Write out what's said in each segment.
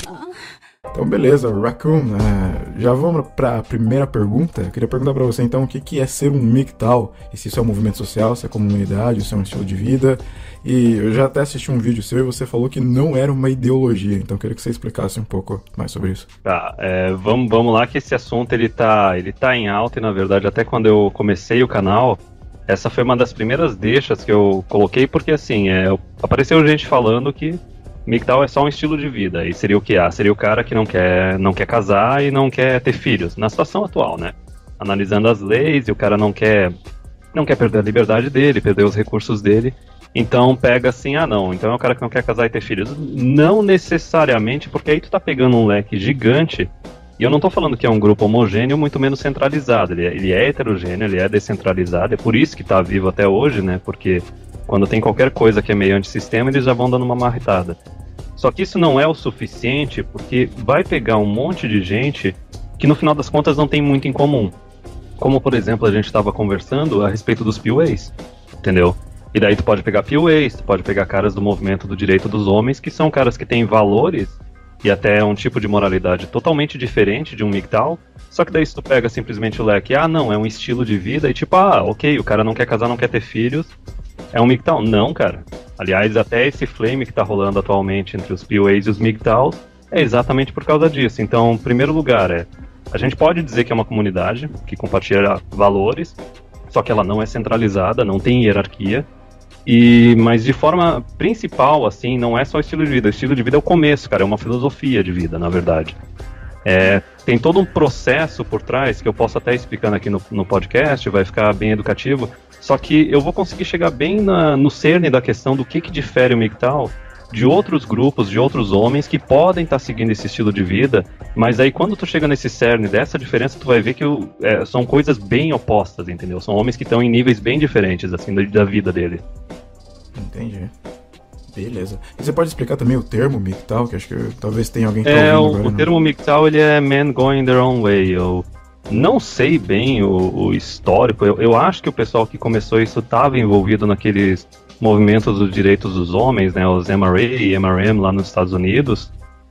Então, beleza, Raccoon, já vamos para a primeira pergunta. Eu queria perguntar para você, então, o que é ser um MGTOW? E se isso é um movimento social, se é comunidade, se é um estilo de vida. E eu já até assisti um vídeo seu e você falou que não era uma ideologia. Então, eu queria que você explicasse um pouco mais sobre isso. Tá, vamos lá que esse assunto ele tá em alta e, na verdade, até quando eu comecei o canal, essa foi uma das primeiras deixas que eu coloquei, porque, assim, apareceu gente falando que MGTOW é só um estilo de vida, e seria o que? Seria o cara que não quer casar e não quer ter filhos, na situação atual, né? Analisando as leis, e o cara não quer perder a liberdade dele, perder os recursos dele, então pega assim, não, então é o cara que não quer casar e ter filhos. Não necessariamente, porque aí tu tá pegando um leque gigante, e eu não tô falando que é um grupo homogêneo, muito menos centralizado, ele é heterogêneo, ele é descentralizado, é por isso que tá vivo até hoje, né? Porque quando tem qualquer coisa que é meio antissistema, eles já vão dando uma marretada. Só que isso não é o suficiente, porque vai pegar um monte de gente que no final das contas não tem muito em comum. Como, por exemplo, a gente estava conversando a respeito dos POAs, entendeu? E daí tu pode pegar POAs, tu pode pegar caras do movimento do direito dos homens, que são caras que têm valores e até um tipo de moralidade totalmente diferente de um MGTOW. Só que daí se tu pega simplesmente o leque, não, é um estilo de vida, e tipo, ok, o cara não quer casar, não quer ter filhos, é um MGTOW? Não, cara. Aliás, até esse flame que tá rolando atualmente entre os POAs e os MGTOWs é exatamente por causa disso. Então, em primeiro lugar, a gente pode dizer que é uma comunidade que compartilha valores, só que ela não é centralizada, não tem hierarquia, mas de forma principal, assim, não é só estilo de vida. O estilo de vida é o começo, cara, é uma filosofia de vida, na verdade. Tem todo um processo por trás que eu posso até explicando aqui no podcast, vai ficar bem educativo, só que eu vou conseguir chegar bem no cerne da questão do que difere o MGTOW de outros grupos, de outros homens que podem estar seguindo esse estilo de vida, mas aí quando tu chega nesse cerne dessa diferença, tu vai ver que são coisas bem opostas, entendeu? São homens que estão em níveis bem diferentes, assim, da vida dele. Entendi. Beleza. E você pode explicar também o termo MGTOW, que acho que talvez tenha alguém que tá ouvindo agora, o termo MGTOW, ele é Men Going Their Own Way. Eu não sei bem o histórico. Eu acho que o pessoal que começou isso estava envolvido naqueles movimentos dos direitos dos homens, né, os MRA e MRM lá nos Estados Unidos.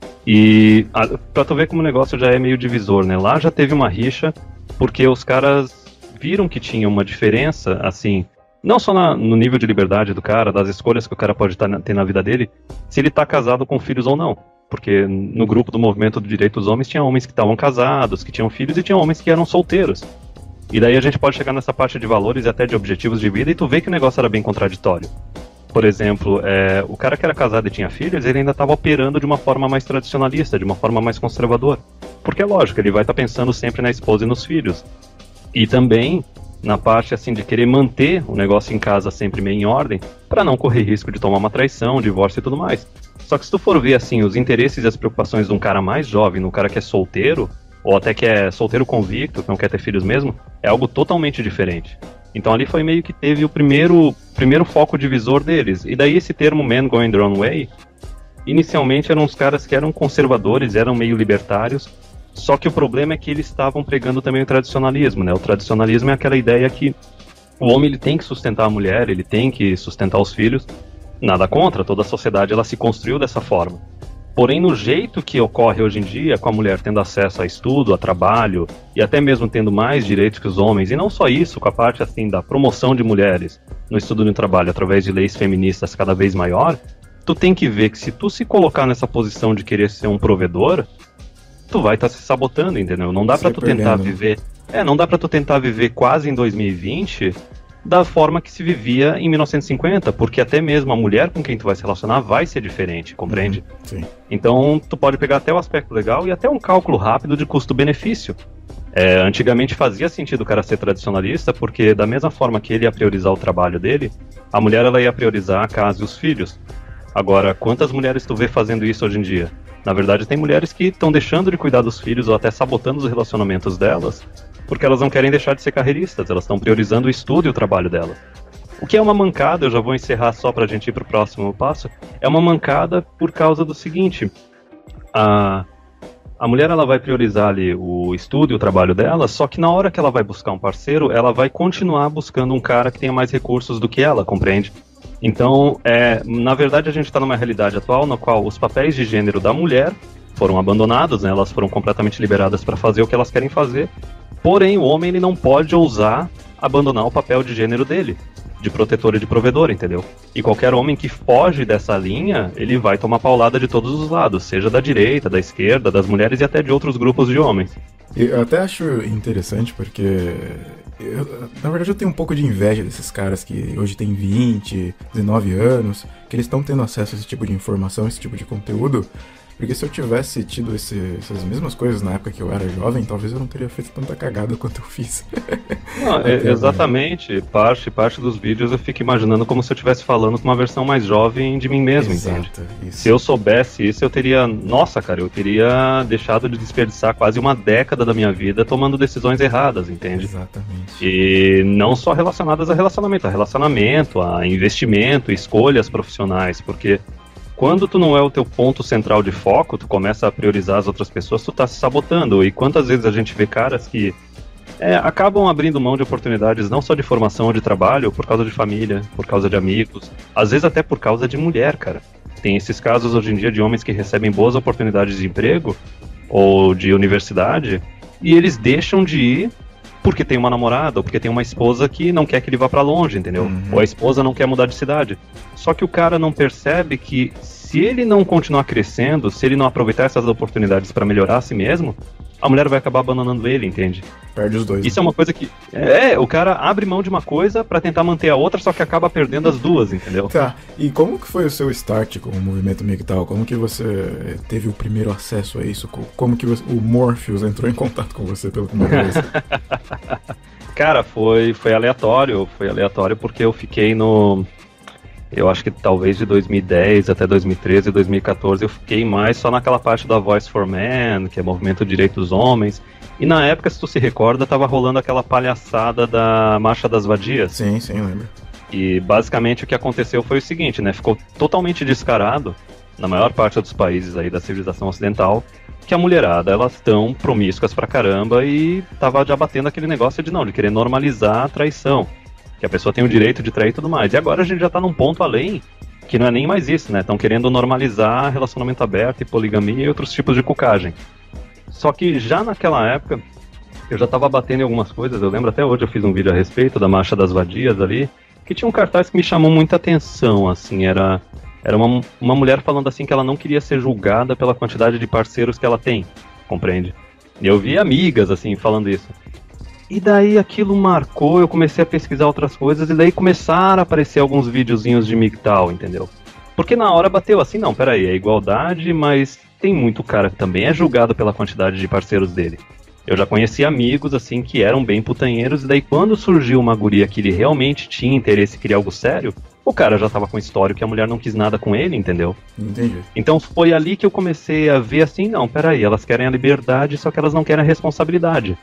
E pra tu ver como o negócio já é meio divisor, né? Lá já teve uma rixa, porque os caras viram que tinha uma diferença, assim, não só no nível de liberdade do cara, das escolhas que o cara pode ter na vida dele, se ele tá casado com filhos ou não. Porque no grupo do movimento do direito dos homens tinha homens que estavam casados, que tinham filhos, e tinha homens que eram solteiros. E daí a gente pode chegar nessa parte de valores e até de objetivos de vida, e tu vê que o negócio era bem contraditório. Por exemplo, o cara que era casado e tinha filhos, ele ainda estava operando de uma forma mais tradicionalista, de uma forma mais conservadora. Porque é lógico, ele vai estar pensando sempre na esposa e nos filhos. E também na parte assim de querer manter o negócio em casa sempre meio em ordem, para não correr risco de tomar uma traição, divórcio e tudo mais. Só que se tu for ver assim os interesses e as preocupações de um cara mais jovem, no cara que é solteiro, ou até que é solteiro convicto, que não quer ter filhos mesmo, é algo totalmente diferente. Então ali foi meio que teve o primeiro foco divisor deles. E daí esse termo Men Going Their Own Way, inicialmente eram uns caras que eram conservadores, eram meio libertários, só que o problema é que eles estavam pregando também o tradicionalismo, né? O tradicionalismo é aquela ideia que o homem ele tem que sustentar a mulher, ele tem que sustentar os filhos. Nada contra, toda a sociedade ela se construiu dessa forma. Porém, no jeito que ocorre hoje em dia, com a mulher tendo acesso a estudo, a trabalho, e até mesmo tendo mais direitos que os homens, e não só isso, com a parte assim da promoção de mulheres no estudo e no trabalho através de leis feministas cada vez maior, tu tem que ver que se tu se colocar nessa posição de querer ser um provedor, tu vai estar se sabotando, entendeu? Não dá pra tu tentar viver... não dá pra tu tentar viver quase em 2020 da forma que se vivia em 1950, porque até mesmo a mulher com quem tu vai se relacionar vai ser diferente, compreende? Sim. Então tu pode pegar até o aspecto legal e até um cálculo rápido de custo-benefício. Antigamente fazia sentido o cara ser tradicionalista, porque da mesma forma que ele ia priorizar o trabalho dele, a mulher ela ia priorizar a casa e os filhos. Agora, quantas mulheres tu vê fazendo isso hoje em dia? Na verdade, tem mulheres que estão deixando de cuidar dos filhos ou até sabotando os relacionamentos delas, porque elas não querem deixar de ser carreiristas, elas estão priorizando o estudo e o trabalho delas. O que é uma mancada, eu já vou encerrar só pra gente ir pro próximo passo, é uma mancada por causa do seguinte: a mulher ela vai priorizar ali o estudo e o trabalho dela, só que na hora que ela vai buscar um parceiro, ela vai continuar buscando um cara que tenha mais recursos do que ela, compreende? Então, na verdade, a gente está numa realidade atual na qual os papéis de gênero da mulher foram abandonados, né? Elas foram completamente liberadas para fazer o que elas querem fazer. Porém, o homem ele não pode ousar abandonar o papel de gênero dele, de protetor e de provedor, entendeu? E qualquer homem que foge dessa linha, ele vai tomar paulada de todos os lados, seja da direita, da esquerda, das mulheres e até de outros grupos de homens. Eu até acho interessante porque, na verdade, eu tenho um pouco de inveja desses caras que hoje têm 20, 19 anos, que eles estão tendo acesso a esse tipo de informação, esse tipo de conteúdo. Porque se eu tivesse tido essas mesmas coisas na época que eu era jovem, talvez eu não teria feito tanta cagada quanto eu fiz. Não, exatamente. Parte dos vídeos eu fico imaginando como se eu estivesse falando com uma versão mais jovem de mim mesmo, entende? Isso. Se eu soubesse isso, eu teria... Nossa, cara, eu teria deixado de desperdiçar quase uma década da minha vida tomando decisões erradas, entende? Exatamente. E não só relacionadas a relacionamento, a investimento, escolhas profissionais, porque... Quando tu não é o teu ponto central de foco, tu começa a priorizar as outras pessoas, tu tá se sabotando. E quantas vezes a gente vê caras que acabam abrindo mão de oportunidades não só de formação ou de trabalho, por causa de família, por causa de amigos, às vezes até por causa de mulher, cara. Tem esses casos hoje em dia de homens que recebem boas oportunidades de emprego ou de universidade e eles deixam de ir porque tem uma namorada ou porque tem uma esposa que não quer que ele vá pra longe, entendeu? Uhum. Ou a esposa não quer mudar de cidade. Só que o cara não percebe que se ele não continuar crescendo, se ele não aproveitar essas oportunidades pra melhorar a si mesmo, a mulher vai acabar abandonando ele, entende? Perde os dois. Isso é uma coisa que... o cara abre mão de uma coisa pra tentar manter a outra, só que acaba perdendo as duas, entendeu? Tá, e como que foi o seu start com o movimento MGTOW? Como que você teve o primeiro acesso a isso? Como que o Morpheus entrou em contato com você pela primeira vez? Cara, foi aleatório. Foi aleatório porque eu fiquei no... Eu acho que talvez de 2010 até 2013, 2014, eu fiquei mais só naquela parte da Voice for Men, que é Movimento de Direitos dos Homens. E na época, se tu se recorda, tava rolando aquela palhaçada da Marcha das Vadias. Sim, lembro. E basicamente o que aconteceu foi o seguinte, né? Ficou totalmente descarado, na maior parte dos países aí da civilização ocidental, que a mulherada, elas tão promíscuas pra caramba e tava já batendo aquele negócio de querer normalizar a traição. Que a pessoa tem o direito de trair e tudo mais. E agora a gente já tá num ponto além, que não é nem mais isso, né? Estão querendo normalizar relacionamento aberto e poligamia e outros tipos de cucagem. Só que já naquela época, eu já tava batendo em algumas coisas, eu lembro até hoje, eu fiz um vídeo a respeito da Marcha das Vadias ali, que tinha um cartaz que me chamou muita atenção, assim, era uma mulher falando assim que ela não queria ser julgada pela quantidade de parceiros que ela tem, compreende? E eu vi amigas, assim, falando isso. E daí aquilo marcou, eu comecei a pesquisar outras coisas, e daí começaram a aparecer alguns videozinhos de MGTOW, entendeu? Porque na hora bateu assim, não, peraí, é igualdade, mas tem muito cara que também é julgado pela quantidade de parceiros dele. Eu já conheci amigos, assim, que eram bem putanheiros, e daí quando surgiu uma guria que ele realmente tinha interesse em criar algo sério, o cara já tava com histórico que a mulher não quis nada com ele, entendeu? Entendi. Então foi ali que eu comecei a ver assim, não, peraí, elas querem a liberdade, só que elas não querem a responsabilidade.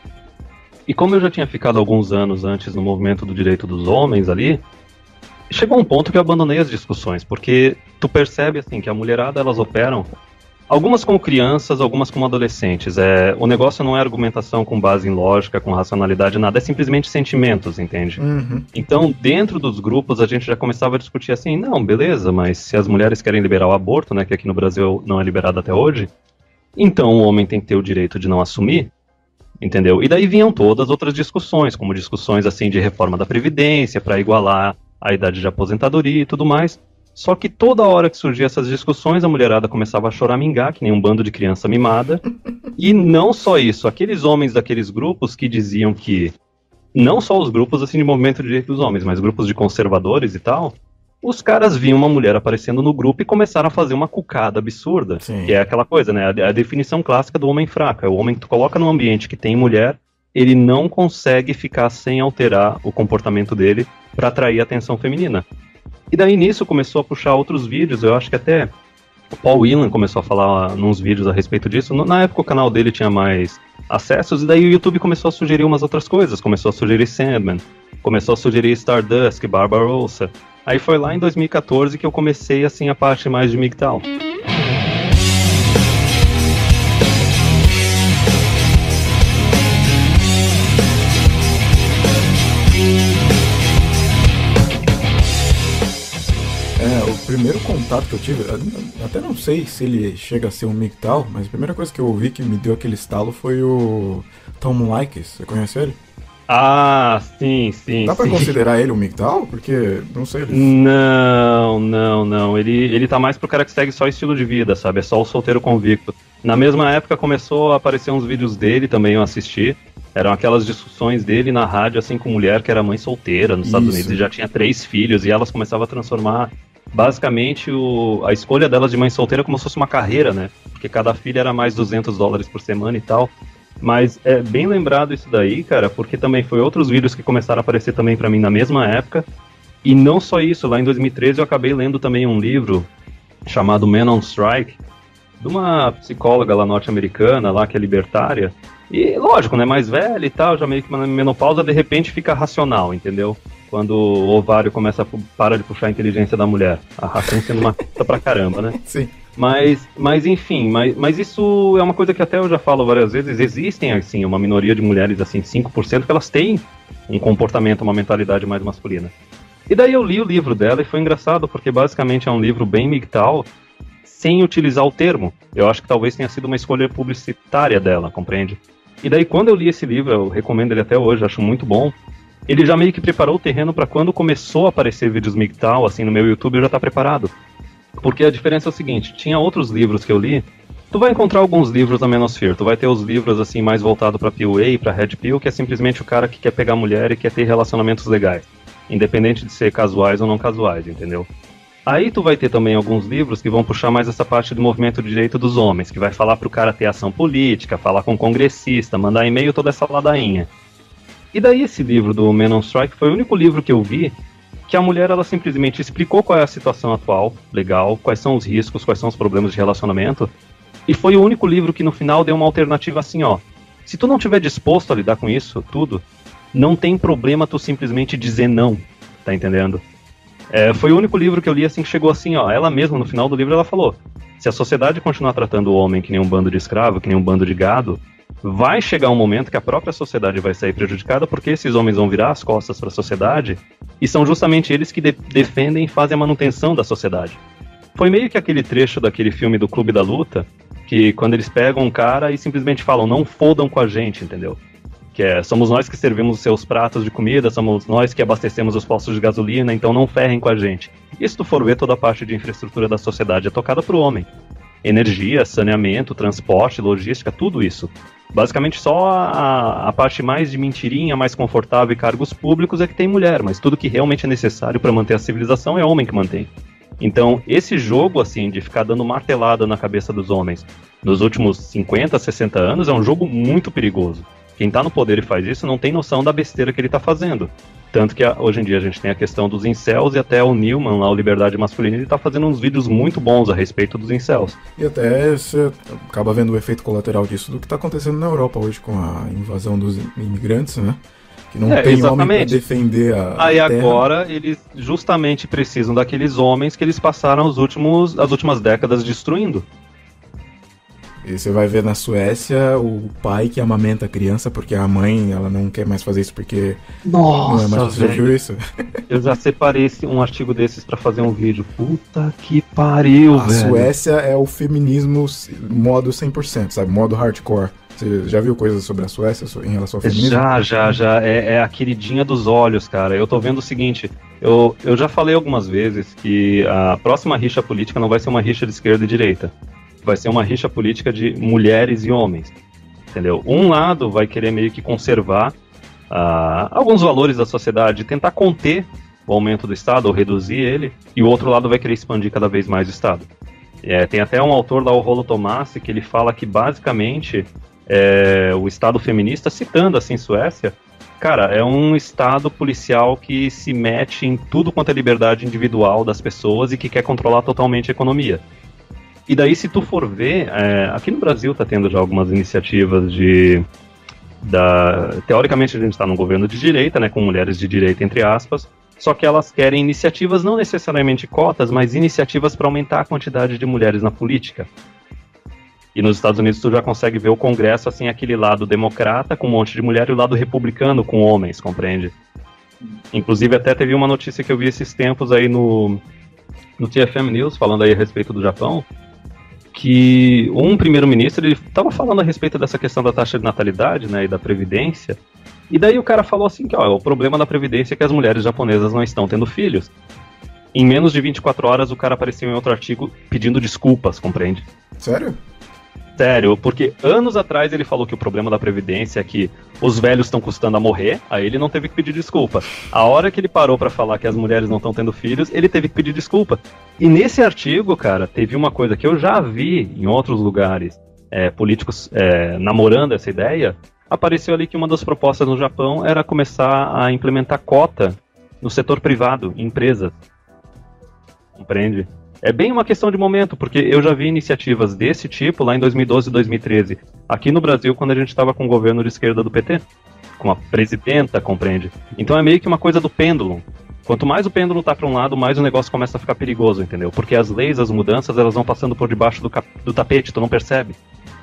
E como eu já tinha ficado alguns anos antes no movimento do direito dos homens ali, chegou um ponto que eu abandonei as discussões, porque tu percebe assim que a mulherada, elas operam, algumas como crianças, algumas como adolescentes. O negócio não é argumentação com base em lógica, com racionalidade, nada, é simplesmente sentimentos, entende? Uhum. Então, dentro dos grupos, a gente já começava a discutir assim, não, beleza, mas se as mulheres querem liberar o aborto, né, que aqui no Brasil não é liberado até hoje, então o homem tem que ter o direito de não assumir, entendeu? E daí vinham todas as outras discussões, como discussões assim de reforma da Previdência, para igualar a idade de aposentadoria e tudo mais. Só que toda hora que surgiam essas discussões, a mulherada começava a choramingar, que nem um bando de criança mimada. E não só isso, aqueles homens daqueles grupos que diziam que, não só os grupos assim de movimento de direitos dos homens, mas grupos de conservadores e tal, os caras viam uma mulher aparecendo no grupo e começaram a fazer uma cucada absurda. Sim. Que é aquela coisa, né? A definição clássica do homem fraco. É o homem que tu coloca num ambiente que tem mulher, ele não consegue ficar sem alterar o comportamento dele para atrair a atenção feminina. E daí nisso começou a puxar outros vídeos, eu acho que até o Paul Whelan começou a falar nos vídeos a respeito disso. Na época o canal dele tinha mais acessos, e daí o YouTube começou a sugerir umas outras coisas. Começou a sugerir Sandman, começou a sugerir Stardust, Barbarossa. Aí foi lá em 2014 que eu comecei assim a parte mais de MGTOW. o primeiro contato que eu tive, até não sei se ele chega a ser um MGTOW, mas a primeira coisa que eu ouvi que me deu aquele estalo foi o Tom Likes. Você conhece ele? Ah, sim. Dá pra considerar ele um MGTOW? Porque, não sei. Não. Ele tá mais pro cara que segue só estilo de vida, sabe? É só o solteiro convicto. Na mesma época começou a aparecer uns vídeos dele também, eu assisti. Eram aquelas discussões dele na rádio, assim, com mulher que era mãe solteira nos Estados Unidos e já tinha 3 filhos, e elas começavam a transformar, basicamente, a escolha delas de mãe solteira como se fosse uma carreira, né? Porque cada filha era mais $200 por semana e tal. Mas é bem lembrado isso daí, cara, porque também foi outros vídeos que começaram a aparecer também pra mim na mesma época. E não só isso, lá em 2013 eu acabei lendo também um livro chamado Men on Strike, de uma psicóloga lá norte-americana, lá que é libertária. E lógico, né, mais velha e tal, já meio que na menopausa, de repente fica racional, entendeu? Quando o ovário para de puxar a inteligência da mulher. A ração sendo uma puta pra caramba, né? Sim. Mas enfim, mas isso é uma coisa que até eu já falo várias vezes, existem, assim, uma minoria de mulheres, assim, 5%, que elas têm um comportamento, uma mentalidade mais masculina. E daí eu li o livro dela e foi engraçado, porque basicamente é um livro bem MGTOW, sem utilizar o termo. Eu acho que talvez tenha sido uma escolha publicitária dela, compreende? E daí quando eu li esse livro, eu recomendo ele até hoje, acho muito bom, ele já meio que preparou o terreno para quando começou a aparecer vídeos MGTOW, assim, no meu YouTube, eu já tá preparado. Porque a diferença é o seguinte, tinha outros livros que eu li, tu vai encontrar alguns livros da Manosphere, tu vai ter os livros, assim, mais voltados pra PUA, pra Red Pill, que é simplesmente o cara que quer pegar mulher e quer ter relacionamentos legais, independente de ser casuais ou não casuais, entendeu? Aí tu vai ter também alguns livros que vão puxar mais essa parte do movimento de direito dos homens, que vai falar pro cara ter ação política, falar com o congressista, mandar e-mail, toda essa ladainha. E daí esse livro do Men on Strike foi o único livro que eu vi que a mulher, ela simplesmente explicou qual é a situação atual, legal, quais são os riscos, quais são os problemas de relacionamento, e foi o único livro que no final deu uma alternativa assim, ó, se tu não estiver disposto a lidar com isso, tudo, não tem problema tu simplesmente dizer não, tá entendendo? Foi o único livro que eu li assim que chegou assim, ó, ela mesma no final do livro ela falou, se a sociedade continuar tratando o homem que nem um bando de escravo, que nem um bando de gado, vai chegar um momento que a própria sociedade vai sair prejudicada porque esses homens vão virar as costas para a sociedade e são justamente eles que defendem e fazem a manutenção da sociedade. Foi meio que aquele trecho daquele filme do Clube da Luta, que quando eles pegam um cara e simplesmente falam, não fodam com a gente, entendeu? Que somos nós que servimos os seus pratos de comida, somos nós que abastecemos os postos de gasolina, então não ferrem com a gente. E se tu for ver, toda a parte de infraestrutura da sociedade é tocada pro homem. Energia, saneamento, transporte, logística, tudo isso. Basicamente só a parte mais de mentirinha, mais confortável e cargos públicos é que tem mulher, mas tudo que realmente é necessário para manter a civilização é homem que mantém. Então, esse jogo, assim, de ficar dando martelada na cabeça dos homens nos últimos 50, 60 anos é um jogo muito perigoso. Quem tá no poder e faz isso não tem noção da besteira que ele tá fazendo. Tanto que hoje em dia a gente tem a questão dos incels e até o Newman, lá o Liberdade Masculina, ele tá fazendo uns vídeos muito bons a respeito dos incels. E até você acaba vendo o efeito colateral disso do que tá acontecendo na Europa hoje com a invasão dos imigrantes, né? Que não tem exatamente. Homem pra defender a Aí terra. Agora eles justamente precisam daqueles homens que eles passaram as últimas décadas destruindo. E você vai ver na Suécia o pai que amamenta a criança porque a mãe ela não quer mais fazer isso porque Nossa, não é mais. Você já viu isso? Eu já separei um artigo desses pra fazer um vídeo. Puta que pariu, a velho. A Suécia é o feminismo modo 100%, sabe? Modo hardcore. Você já viu coisas sobre a Suécia em relação ao feminismo? Já. É a queridinha dos olhos, cara. Eu tô vendo o seguinte, eu já falei algumas vezes que a próxima rixa política não vai ser uma rixa de esquerda e direita. Vai ser uma rixa política de mulheres e homens, entendeu? Um lado vai querer meio que conservar alguns valores da sociedade, tentar conter o aumento do Estado ou reduzir ele, e o outro lado vai querer expandir cada vez mais o Estado. Tem até um autor lá, o Rollo Tomassi, que ele fala que basicamente o Estado feminista, citando assim Suécia, cara, é um Estado policial que se mete em tudo quanto é liberdade individual das pessoas e que quer controlar totalmente a economia. E daí, se tu for ver, aqui no Brasil tá tendo já algumas iniciativas teoricamente a gente está num governo de direita, né, com mulheres de direita, entre aspas, só que elas querem iniciativas, não necessariamente cotas, mas iniciativas para aumentar a quantidade de mulheres na política. E nos Estados Unidos tu já consegue ver o Congresso, assim, aquele lado democrata com um monte de mulher e o lado republicano com homens, compreende? Inclusive até teve uma notícia que eu vi esses tempos aí no TFM News, falando aí a respeito do Japão, que um primeiro-ministro, ele estava falando a respeito dessa questão da taxa de natalidade, né, e da previdência, e daí o cara falou assim que, ó, o problema da previdência é que as mulheres japonesas não estão tendo filhos. Em menos de 24 horas, o cara apareceu em outro artigo pedindo desculpas, compreende? Sério? Sério, porque anos atrás ele falou que o problema da Previdência é que os velhos estão custando a morrer, aí ele não teve que pedir desculpa. A hora que ele parou pra falar que as mulheres não estão tendo filhos, ele teve que pedir desculpa. E nesse artigo, cara, teve uma coisa que eu já vi em outros lugares, políticos namorando essa ideia, apareceu ali que uma das propostas no Japão era começar a implementar cota no setor privado, em empresas. Compreende? É bem uma questão de momento, porque eu já vi iniciativas desse tipo lá em 2012 e 2013. Aqui no Brasil, quando a gente estava com o governo de esquerda do PT, com a presidenta, compreende? Então é meio que uma coisa do pêndulo. Quanto mais o pêndulo tá para um lado, mais o negócio começa a ficar perigoso, entendeu? Porque as leis, as mudanças, elas vão passando por debaixo do tapete, tu não percebe.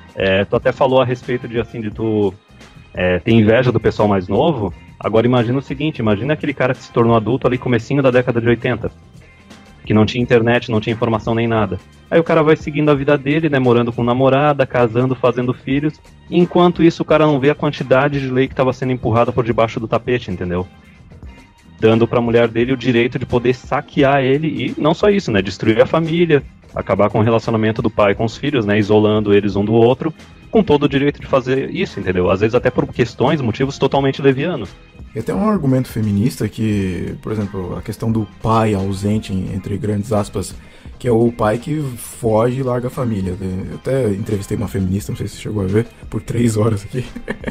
Tu até falou a respeito de, assim, de tu ter inveja do pessoal mais novo. Agora imagina o seguinte, imagina aquele cara que se tornou adulto ali comecinho da década de 80. Que não tinha internet, não tinha informação nem nada. Aí o cara vai seguindo a vida dele, né, morando com namorada, casando, fazendo filhos, e enquanto isso o cara não vê a quantidade de lei que estava sendo empurrada por debaixo do tapete, entendeu? Dando pra mulher dele o direito de poder saquear ele, e não só isso, né, destruir a família, acabar com o relacionamento do pai com os filhos, né, isolando eles um do outro, com todo o direito de fazer isso, entendeu? Às vezes até por questões, motivos totalmente levianos. E tem um argumento feminista que, por exemplo, a questão do pai ausente, entre grandes aspas, que é o pai que foge e larga a família. Eu até entrevistei uma feminista, não sei se você chegou a ver, por 3 horas aqui.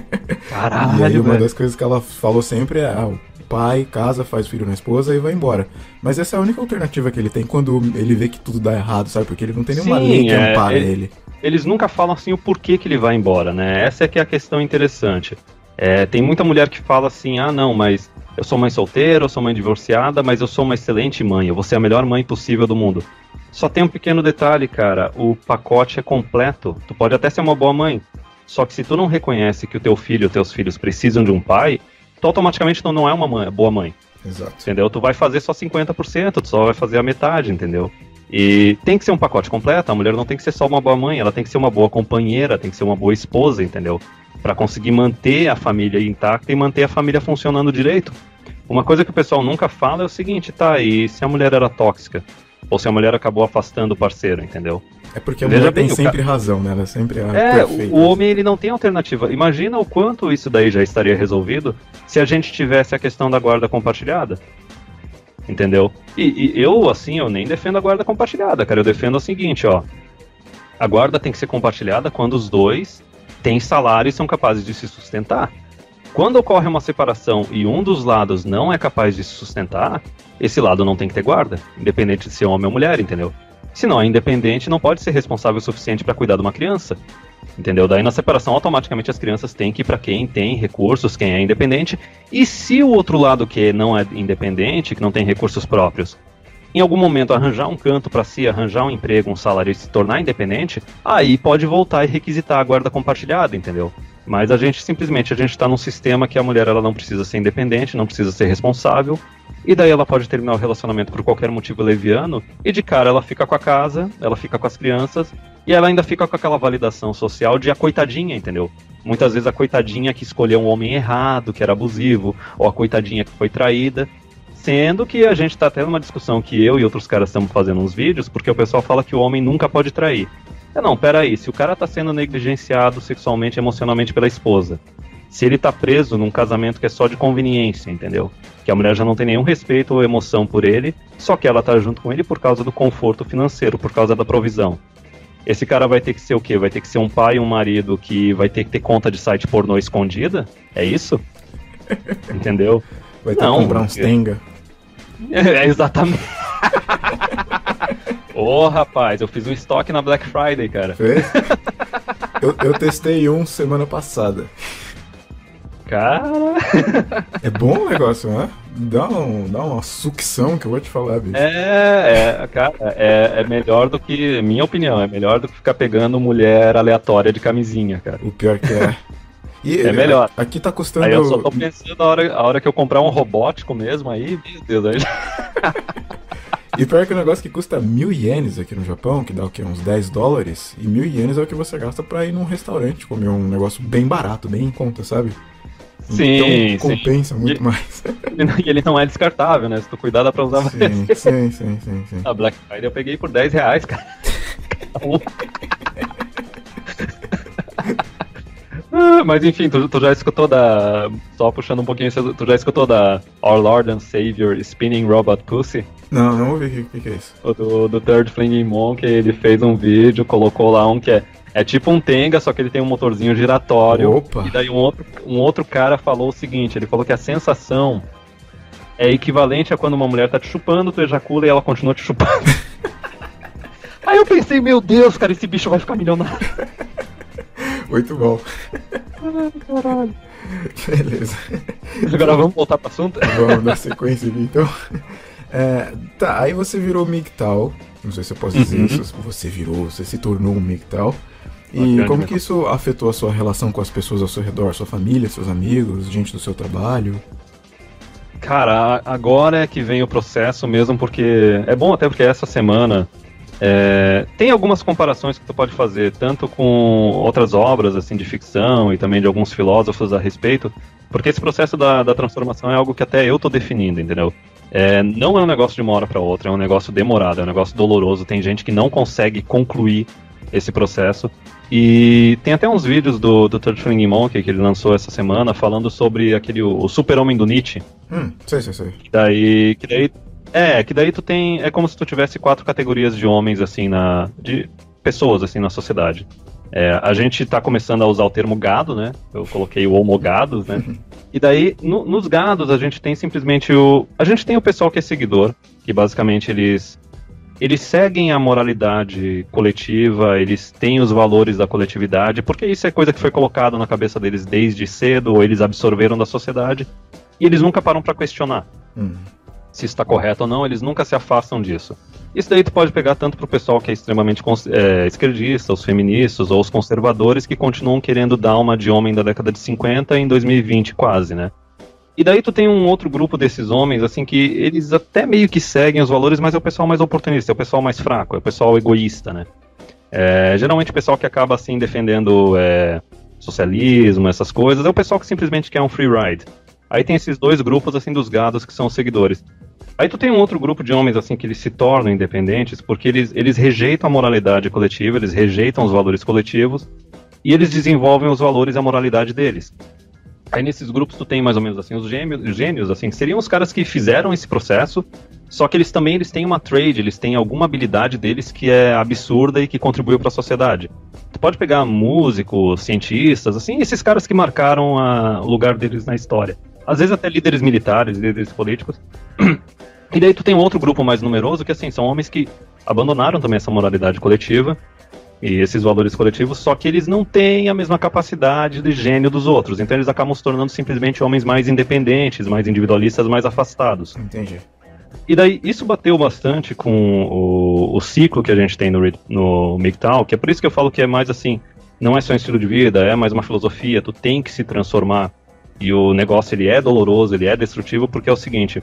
Caralho, e aí uma velho. das coisas que ela falou sempre é, o pai casa, faz filho na esposa e vai embora. Mas essa é a única alternativa que ele tem quando ele vê que tudo dá errado, sabe? Porque ele não tem nenhuma lei que ampara ele. Eles nunca falam assim o porquê que ele vai embora, né? Essa é que é a questão interessante. Tem muita mulher que fala assim, ah não, mas eu sou mãe solteira, eu sou mãe divorciada, mas eu sou uma excelente mãe, eu vou ser a melhor mãe possível do mundo. Só tem um pequeno detalhe, cara, o pacote é completo, tu pode até ser uma boa mãe, só que se tu não reconhece que o teu filho ou teus filhos precisam de um pai, tu automaticamente não é uma boa mãe. Exato. Entendeu? Tu vai fazer só 50%, tu só vai fazer a metade, entendeu? E tem que ser um pacote completo, a mulher não tem que ser só uma boa mãe, ela tem que ser uma boa companheira, tem que ser uma boa esposa, entendeu? Pra conseguir manter a família intacta e manter a família funcionando direito. Uma coisa que o pessoal nunca fala é o seguinte, tá, e se a mulher era tóxica? Ou se a mulher acabou afastando o parceiro, entendeu? É porque a mulher tem sempre razão, né? Ela sempre é perfeita. O homem ele não tem alternativa. Imagina o quanto isso daí já estaria resolvido se a gente tivesse a questão da guarda compartilhada. Entendeu? E eu, assim, eu nem defendo a guarda compartilhada, cara. Eu defendo o seguinte, ó. A guarda tem que ser compartilhada quando os dois têm salário e são capazes de se sustentar. Quando ocorre uma separação e um dos lados não é capaz de se sustentar, esse lado não tem que ter guarda, independente de ser homem ou mulher, entendeu? Se não é independente, não pode ser responsável o suficiente para cuidar de uma criança, entendeu? Daí na separação, automaticamente as crianças têm que ir para quem tem recursos, quem é independente, e se o outro lado que não é independente, que não tem recursos próprios, em algum momento arranjar um canto para si, arranjar um emprego, um salário e se tornar independente, aí pode voltar e requisitar a guarda compartilhada, entendeu? Mas a gente está num sistema que a mulher ela não precisa ser independente, não precisa ser responsável, e daí ela pode terminar o relacionamento por qualquer motivo leviano, e de cara ela fica com a casa, ela fica com as crianças, e ela ainda fica com aquela validação social de a coitadinha, entendeu? Muitas vezes a coitadinha que escolheu um homem errado, que era abusivo, ou a coitadinha que foi traída. Sendo que a gente tá até numa discussão que eu e outros caras estamos fazendo uns vídeos, porque o pessoal fala que o homem nunca pode trair. Não, peraí, se o cara tá sendo negligenciado sexualmente e emocionalmente pela esposa, se ele tá preso num casamento que é só de conveniência, entendeu? Que a mulher já não tem nenhum respeito ou emoção por ele, só que ela tá junto com ele por causa do conforto financeiro, por causa da provisão. Esse cara vai ter que ser o quê? Vai ter que ser um pai e um marido que vai ter que ter conta de site pornô escondida? É isso? Entendeu? Vai ter que comprar uns Tenga. Exatamente. Rapaz, eu fiz um estoque na Black Friday, cara. Fez? Eu testei um semana passada. Cara... É bom o negócio, né? Dá uma sucção que eu vou te falar, bicho. Cara, é melhor do que, minha opinião, é melhor do que ficar pegando mulher aleatória de camisinha, cara. O pior que é. E é melhor. Aqui tá custando... Aí eu só tô pensando a hora que eu comprar um robótico mesmo, aí, meu Deus, aí... E pior que o negócio que custa 1.000 ienes aqui no Japão, que dá o quê? Uns 10 dólares. E 1.000 ienes é o que você gasta pra ir num restaurante, comer um negócio bem barato, bem em conta, sabe? Sim, então compensa sim. muito mais. E ele não é descartável, né? Se tu cuidar, dá pra usar várias vezes. Sim. A Black Friday eu peguei por R$10, cara. Mas enfim, tu já escutou da... Só puxando um pouquinho, tu já escutou da Our Lord and Savior Spinning Robot Pussy? Não ouvi, o que é isso? Do Third Flinging Monk, ele fez um vídeo, colocou lá um que é tipo um Tenga, só que ele tem um motorzinho giratório. Opa. E daí um outro cara falou o seguinte, ele falou que a sensação é equivalente a quando uma mulher tá te chupando, tu ejacula e ela continua te chupando. Aí eu pensei, meu Deus, cara, esse bicho vai ficar milionário. Muito bom. Caralho. Beleza. Agora vamos voltar pro assunto? Vamos dar sequência aqui, então. Tá, aí você virou MGTOW. Não sei se eu posso dizer isso. Você se tornou um MGTOW. E como que isso afetou a sua relação com as pessoas ao seu redor? Sua família, seus amigos, gente do seu trabalho? Cara, agora é que vem o processo mesmo, porque é bom até porque essa semana tem algumas comparações que tu pode fazer, tanto com outras obras assim de ficção e também de alguns filósofos a respeito, porque esse processo da transformação é algo que até eu tô definindo, entendeu? Não é um negócio de uma hora para outra, é um negócio demorado, é um negócio doloroso, tem gente que não consegue concluir esse processo. E tem até uns vídeos do Third Flinging Monk que ele lançou essa semana falando sobre o super-homem do Nietzsche. Sei. Que daí tu tem... É como se tu tivesse 4 categorias de homens, assim, de pessoas, assim, na sociedade. A gente tá começando a usar o termo gado, né? Eu coloquei o homogados, né? E daí, nos gados, a gente tem simplesmente a gente tem o pessoal que é seguidor, que basicamente eles seguem a moralidade coletiva, eles têm os valores da coletividade, porque isso é coisa que foi colocada na cabeça deles desde cedo, ou eles absorveram da sociedade, e eles nunca param para questionar se isso está correto ou não, eles nunca se afastam disso. Isso daí tu pode pegar tanto pro pessoal que é extremamente esquerdista, os feministas, ou os conservadores que continuam querendo dar uma de homem da década de 50 em 2020 quase, né? E daí tu tem um outro grupo desses homens, assim, que eles até meio que seguem os valores, mas é o pessoal mais oportunista, é o pessoal mais fraco, é o pessoal egoísta, né? Geralmente o pessoal que acaba, assim, defendendo socialismo, essas coisas, é o pessoal que simplesmente quer um free ride. Aí tem esses dois grupos, assim, dos gados que são os seguidores. Aí tu tem um outro grupo de homens, assim, que eles se tornam independentes porque eles rejeitam a moralidade coletiva, eles rejeitam os valores coletivos e eles desenvolvem os valores e a moralidade deles. Aí nesses grupos tu tem mais ou menos assim os gênios, assim, que seriam os caras que fizeram esse processo, só que eles têm uma trade, eles têm alguma habilidade deles que é absurda e que contribuiu para a sociedade. Tu pode pegar músicos, cientistas, assim, esses caras que marcaram o lugar deles na história. Às vezes até líderes militares, líderes políticos. E daí tu tem um outro grupo mais numeroso que, assim, são homens que abandonaram também essa moralidade coletiva e esses valores coletivos, só que eles não têm a mesma capacidade de gênio dos outros, então eles acabam se tornando simplesmente homens mais independentes, mais individualistas, mais afastados. Entendi. E daí isso bateu bastante com o ciclo que a gente tem no MGTOW, que é por isso que eu falo que é mais assim, não é só um estilo de vida, é mais uma filosofia, tu tem que se transformar, e o negócio ele é doloroso, ele é destrutivo, porque é o seguinte,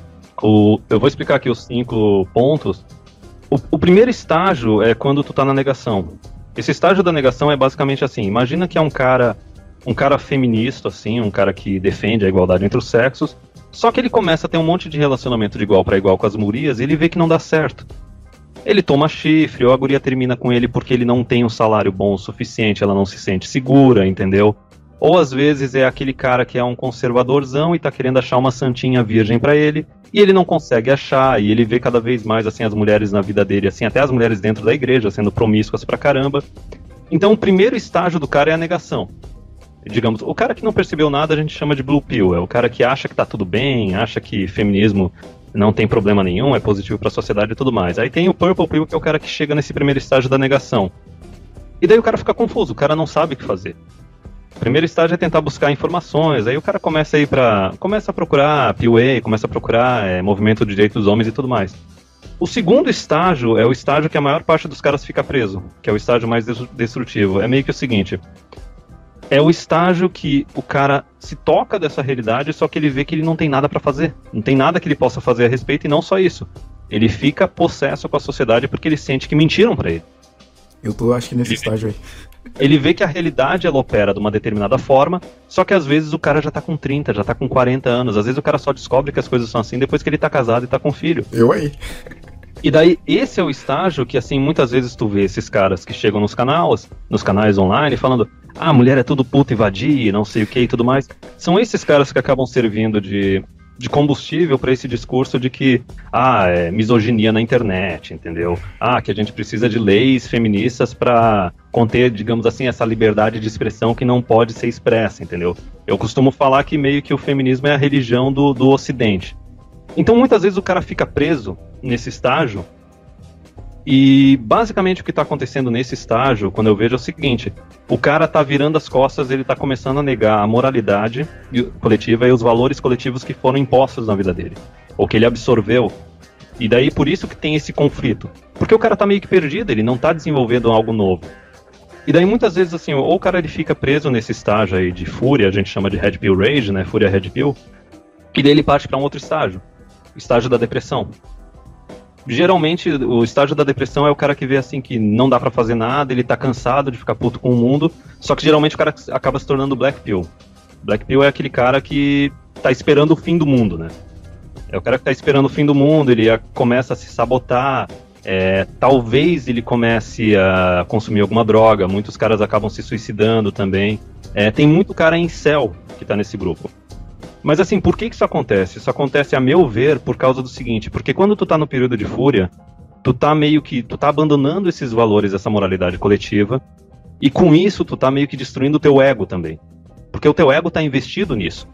eu vou explicar aqui os 5 pontos. O primeiro estágio é quando tu tá na negação. Esse estágio da negação é basicamente assim, imagina que é um cara feminista, assim, um cara que defende a igualdade entre os sexos, só que ele começa a ter um monte de relacionamento de igual para igual com as gurias e ele vê que não dá certo. Ele toma chifre, ou a guria termina com ele porque ele não tem um salário bom o suficiente, ela não se sente segura, entendeu? Ou às vezes é aquele cara que é um conservadorzão e tá querendo achar uma santinha virgem pra ele, e ele não consegue achar, e ele vê cada vez mais assim as mulheres na vida dele, assim, até as mulheres dentro da igreja, sendo promíscuas pra caramba. Então o primeiro estágio do cara é a negação. Digamos, o cara que não percebeu nada a gente chama de blue pill, é o cara que acha que tá tudo bem, acha que feminismo não tem problema nenhum, é positivo pra sociedade e tudo mais. Aí tem o purple pill, que é o cara que chega nesse primeiro estágio da negação. E daí o cara fica confuso, o cara não sabe o que fazer. O primeiro estágio é tentar buscar informações, aí o cara começa a procurar PUA, começa a procurar movimento de direitos dos homens e tudo mais. O segundo estágio é o estágio que a maior parte dos caras fica preso, que é o estágio mais destrutivo. É meio que o seguinte, é o estágio que o cara se toca dessa realidade, só que ele vê que ele não tem nada pra fazer, não tem nada que ele possa fazer a respeito, e não só isso. Ele fica possesso com a sociedade porque ele sente que mentiram pra ele. Eu tô, acho que nesse estágio aí. Ele vê que a realidade ela opera de uma determinada forma, só que às vezes o cara já tá com 30, já tá com 40 anos. Às vezes o cara só descobre que as coisas são assim depois que ele tá casado e tá com filho. Eu aí. E daí, esse é o estágio que, assim, muitas vezes tu vê esses caras que chegam nos canais online, falando, ah, mulher é tudo puta e vadia, não sei o que e tudo mais. São esses caras que acabam servindo de combustível para esse discurso de que, é misoginia na internet, entendeu? Que a gente precisa de leis feministas para conter, digamos assim, essa liberdade de expressão que não pode ser expressa, entendeu? Eu costumo falar que meio que o feminismo é a religião do Ocidente. Então, muitas vezes o cara fica preso nesse estágio e, basicamente, o que está acontecendo nesse estágio, quando eu vejo, é o seguinte: o cara tá virando as costas, ele tá começando a negar a moralidade coletiva e os valores coletivos que foram impostos na vida dele, ou que ele absorveu. E daí, por isso que tem esse conflito. Porque o cara tá meio que perdido, ele não tá desenvolvendo algo novo. E daí, muitas vezes, assim, ou o cara ele fica preso nesse estágio aí de fúria, a gente chama de Red Pill Rage, né, fúria Red Pill, e daí ele parte para um outro estágio. Estágio da depressão. Geralmente, o estágio da depressão é o cara que vê assim que não dá pra fazer nada, ele tá cansado de ficar puto com o mundo, só que geralmente o cara acaba se tornando Black Pill. Black Pill é aquele cara que tá esperando o fim do mundo, né? É o cara que tá esperando o fim do mundo, ele começa a se sabotar, talvez ele comece a consumir alguma droga, muitos caras acabam se suicidando também. Tem muito cara incel que tá nesse grupo. Mas assim, por que isso acontece? Isso acontece, a meu ver, por causa do seguinte: porque quando tu tá no período de fúria, tu tá abandonando esses valores, essa moralidade coletiva, e com isso tu tá meio que destruindo o teu ego também. Porque o teu ego tá investido nisso.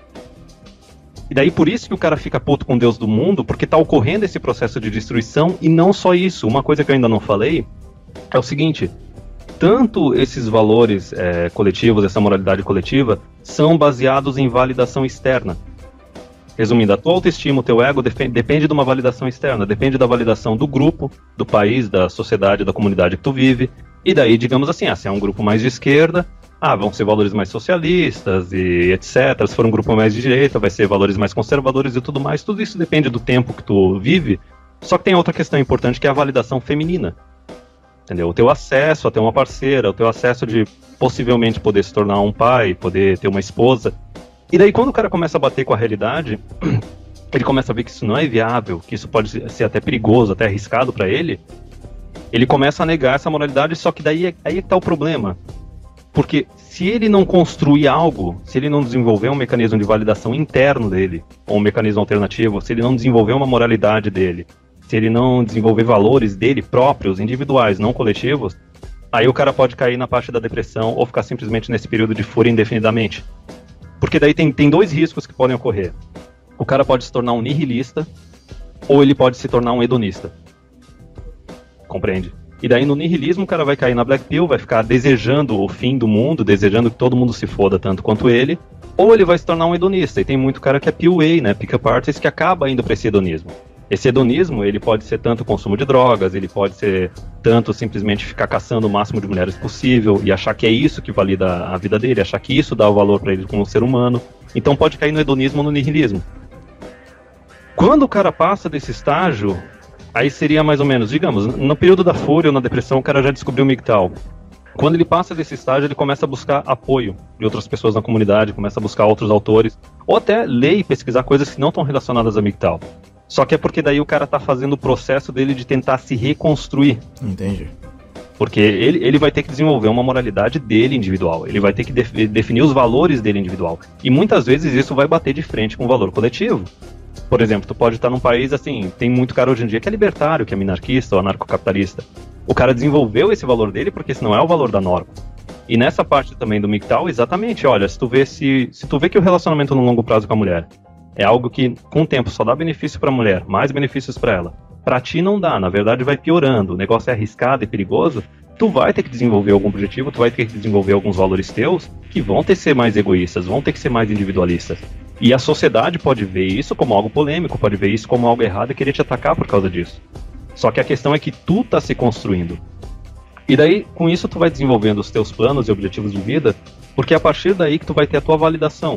E daí por isso que o cara fica puto com o Deus do mundo, porque tá ocorrendo esse processo de destruição, e não só isso. Uma coisa que eu ainda não falei é o seguinte: tanto esses valores coletivos, essa moralidade coletiva, são baseados em validação externa. Resumindo, a tua autoestima, o teu ego depende de uma validação externa, depende da validação do grupo, do país, da sociedade, da comunidade que tu vive. E daí, digamos assim, se é um grupo mais de esquerda, vão ser valores mais socialistas e etc. Se for um grupo mais de direita, vai ser valores mais conservadores e tudo mais. Tudo isso depende do tempo que tu vive. Só que tem outra questão importante, que é a validação feminina. Entendeu? O teu acesso a ter uma parceira, o teu acesso de possivelmente poder se tornar um pai, poder ter uma esposa. E daí quando o cara começa a bater com a realidade, ele começa a ver que isso não é viável, que isso pode ser até perigoso, até arriscado pra ele, ele começa a negar essa moralidade, só que daí aí é que tá o problema. Porque se ele não construir algo, se ele não desenvolver um mecanismo de validação interno dele, ou um mecanismo alternativo, se ele não desenvolver uma moralidade dele, se ele não desenvolver valores dele próprios, individuais, não coletivos, aí o cara pode cair na parte da depressão ou ficar simplesmente nesse período de fúria indefinidamente. Porque daí tem dois riscos que podem ocorrer. O cara pode se tornar um nihilista ou ele pode se tornar um hedonista. Compreende? E daí no nihilismo o cara vai cair na Black Pill, vai ficar desejando o fim do mundo, desejando que todo mundo se foda tanto quanto ele, ou ele vai se tornar um hedonista. E tem muito cara que é PUA, né, pick-up artist, que acaba indo para esse hedonismo. Esse hedonismo, ele pode ser tanto consumo de drogas, ele pode ser tanto simplesmente ficar caçando o máximo de mulheres possível e achar que é isso que valida a vida dele, achar que isso dá o valor para ele como ser humano. Então pode cair no hedonismo ou no nihilismo. Quando o cara passa desse estágio, aí seria mais ou menos, digamos, no período da fúria ou na depressão, o cara já descobriu o MGTOW. Quando ele passa desse estágio, ele começa a buscar apoio de outras pessoas na comunidade, começa a buscar outros autores, ou até ler e pesquisar coisas que não estão relacionadas a MGTOW. Só que é porque daí o cara tá fazendo o processo dele de tentar se reconstruir. Entendi. Porque ele vai ter que desenvolver uma moralidade dele individual, ele vai ter que definir os valores dele individual. E muitas vezes isso vai bater de frente com o valor coletivo. Por exemplo, tu pode estar num país assim, tem muito cara hoje em dia que é libertário, que é minarquista ou anarcocapitalista. O cara desenvolveu esse valor dele porque esse não é o valor da norma. E nessa parte também do MGTOW, exatamente, olha, se tu vê que o relacionamento no longo prazo com a mulher é algo que, com o tempo, só dá benefício pra mulher, mais benefícios pra ela. Pra ti não dá, na verdade vai piorando, o negócio é arriscado e perigoso, tu vai ter que desenvolver algum objetivo, tu vai ter que desenvolver alguns valores teus que vão ter que ser mais egoístas, vão ter que ser mais individualistas. E a sociedade pode ver isso como algo polêmico, pode ver isso como algo errado e querer te atacar por causa disso. Só que a questão é que tu tá se construindo. E daí, com isso, tu vai desenvolvendo os teus planos e objetivos de vida, porque é a partir daí que tu vai ter a tua validação.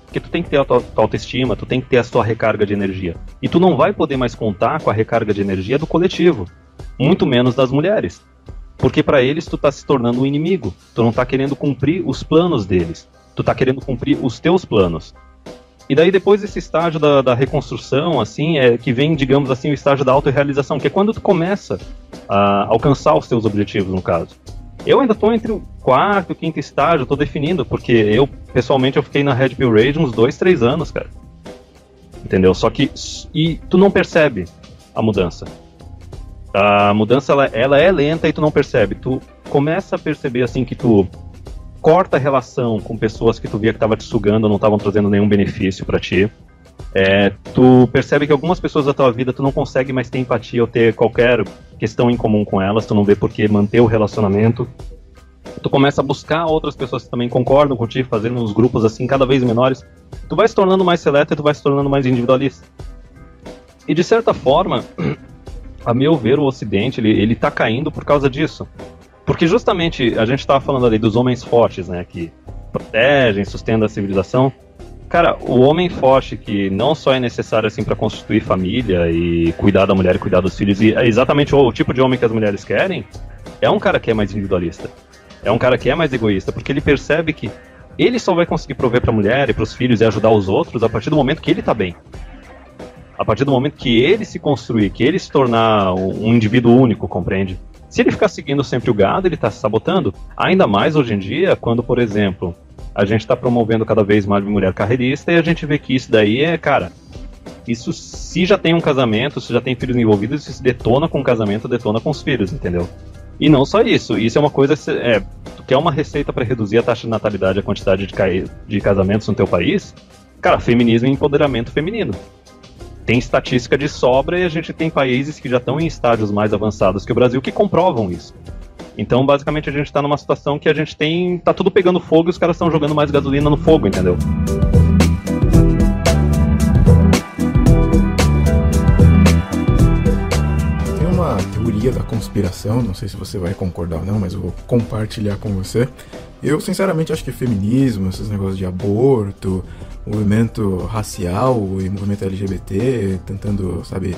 Porque tu tem que ter a tua autoestima, tu tem que ter a tua recarga de energia. E tu não vai poder mais contar com a recarga de energia do coletivo, muito menos das mulheres. Porque para eles tu tá se tornando um inimigo. Tu não tá querendo cumprir os planos deles. Tu tá querendo cumprir os teus planos. E daí depois esse estágio da reconstrução, assim, que vem, digamos assim, o estágio da autorrealização, que é quando tu começa a alcançar os teus objetivos, no caso. Eu ainda tô entre o quarto e o quinto estágio, eu tô definindo, porque eu, pessoalmente, eu fiquei na Red Pill Rage uns 2, 3 anos, cara. Entendeu? Só que... E tu não percebe a mudança. A mudança, ela é lenta e tu não percebe. Tu começa a perceber, assim, que tu corta a relação com pessoas que tu via que tava te sugando, não estavam trazendo nenhum benefício pra ti. Tu percebe que algumas pessoas da tua vida tu não consegue mais ter empatia ou ter qualquer questão em comum com elas, tu não vê por que manter o relacionamento. Tu começa a buscar outras pessoas que também concordam contigo, fazendo uns grupos assim cada vez menores. Tu vai se tornando mais seleto e tu vai se tornando mais individualista. E de certa forma, a meu ver, o Ocidente, ele tá caindo por causa disso. Porque justamente, a gente estava falando ali dos homens fortes, né, que protegem, sustentam a civilização. Cara, o homem forte, que não só é necessário assim para constituir família e cuidar da mulher e cuidar dos filhos, e é exatamente o tipo de homem que as mulheres querem, é um cara que é mais individualista. É um cara que é mais egoísta, porque ele percebe que ele só vai conseguir prover para a mulher e para os filhos e ajudar os outros a partir do momento que ele tá bem. A partir do momento que ele se construir, que ele se tornar um indivíduo único, compreende? Se ele ficar seguindo sempre o gado, ele tá se sabotando. Ainda mais hoje em dia, quando, por exemplo, a gente está promovendo cada vez mais mulher carreirista e a gente vê que isso daí cara, isso se já tem um casamento, se já tem filhos envolvidos, isso se detona com o casamento, detona com os filhos, entendeu? E não só isso é uma coisa, tu quer uma receita para reduzir a taxa de natalidade, a quantidade de casamentos no teu país? Cara, feminismo e empoderamento feminino. Tem estatística de sobra e a gente tem países que já estão em estágios mais avançados que o Brasil que comprovam isso. Então, basicamente, a gente tá numa situação que a gente tá tudo pegando fogo e os caras estão jogando mais gasolina no fogo, entendeu? Tem uma teoria da conspiração, não sei se você vai concordar ou não, mas eu vou compartilhar com você. Eu, sinceramente, acho que feminismo, esses negócios de aborto, movimento racial e movimento LGBT, tentando, sabe,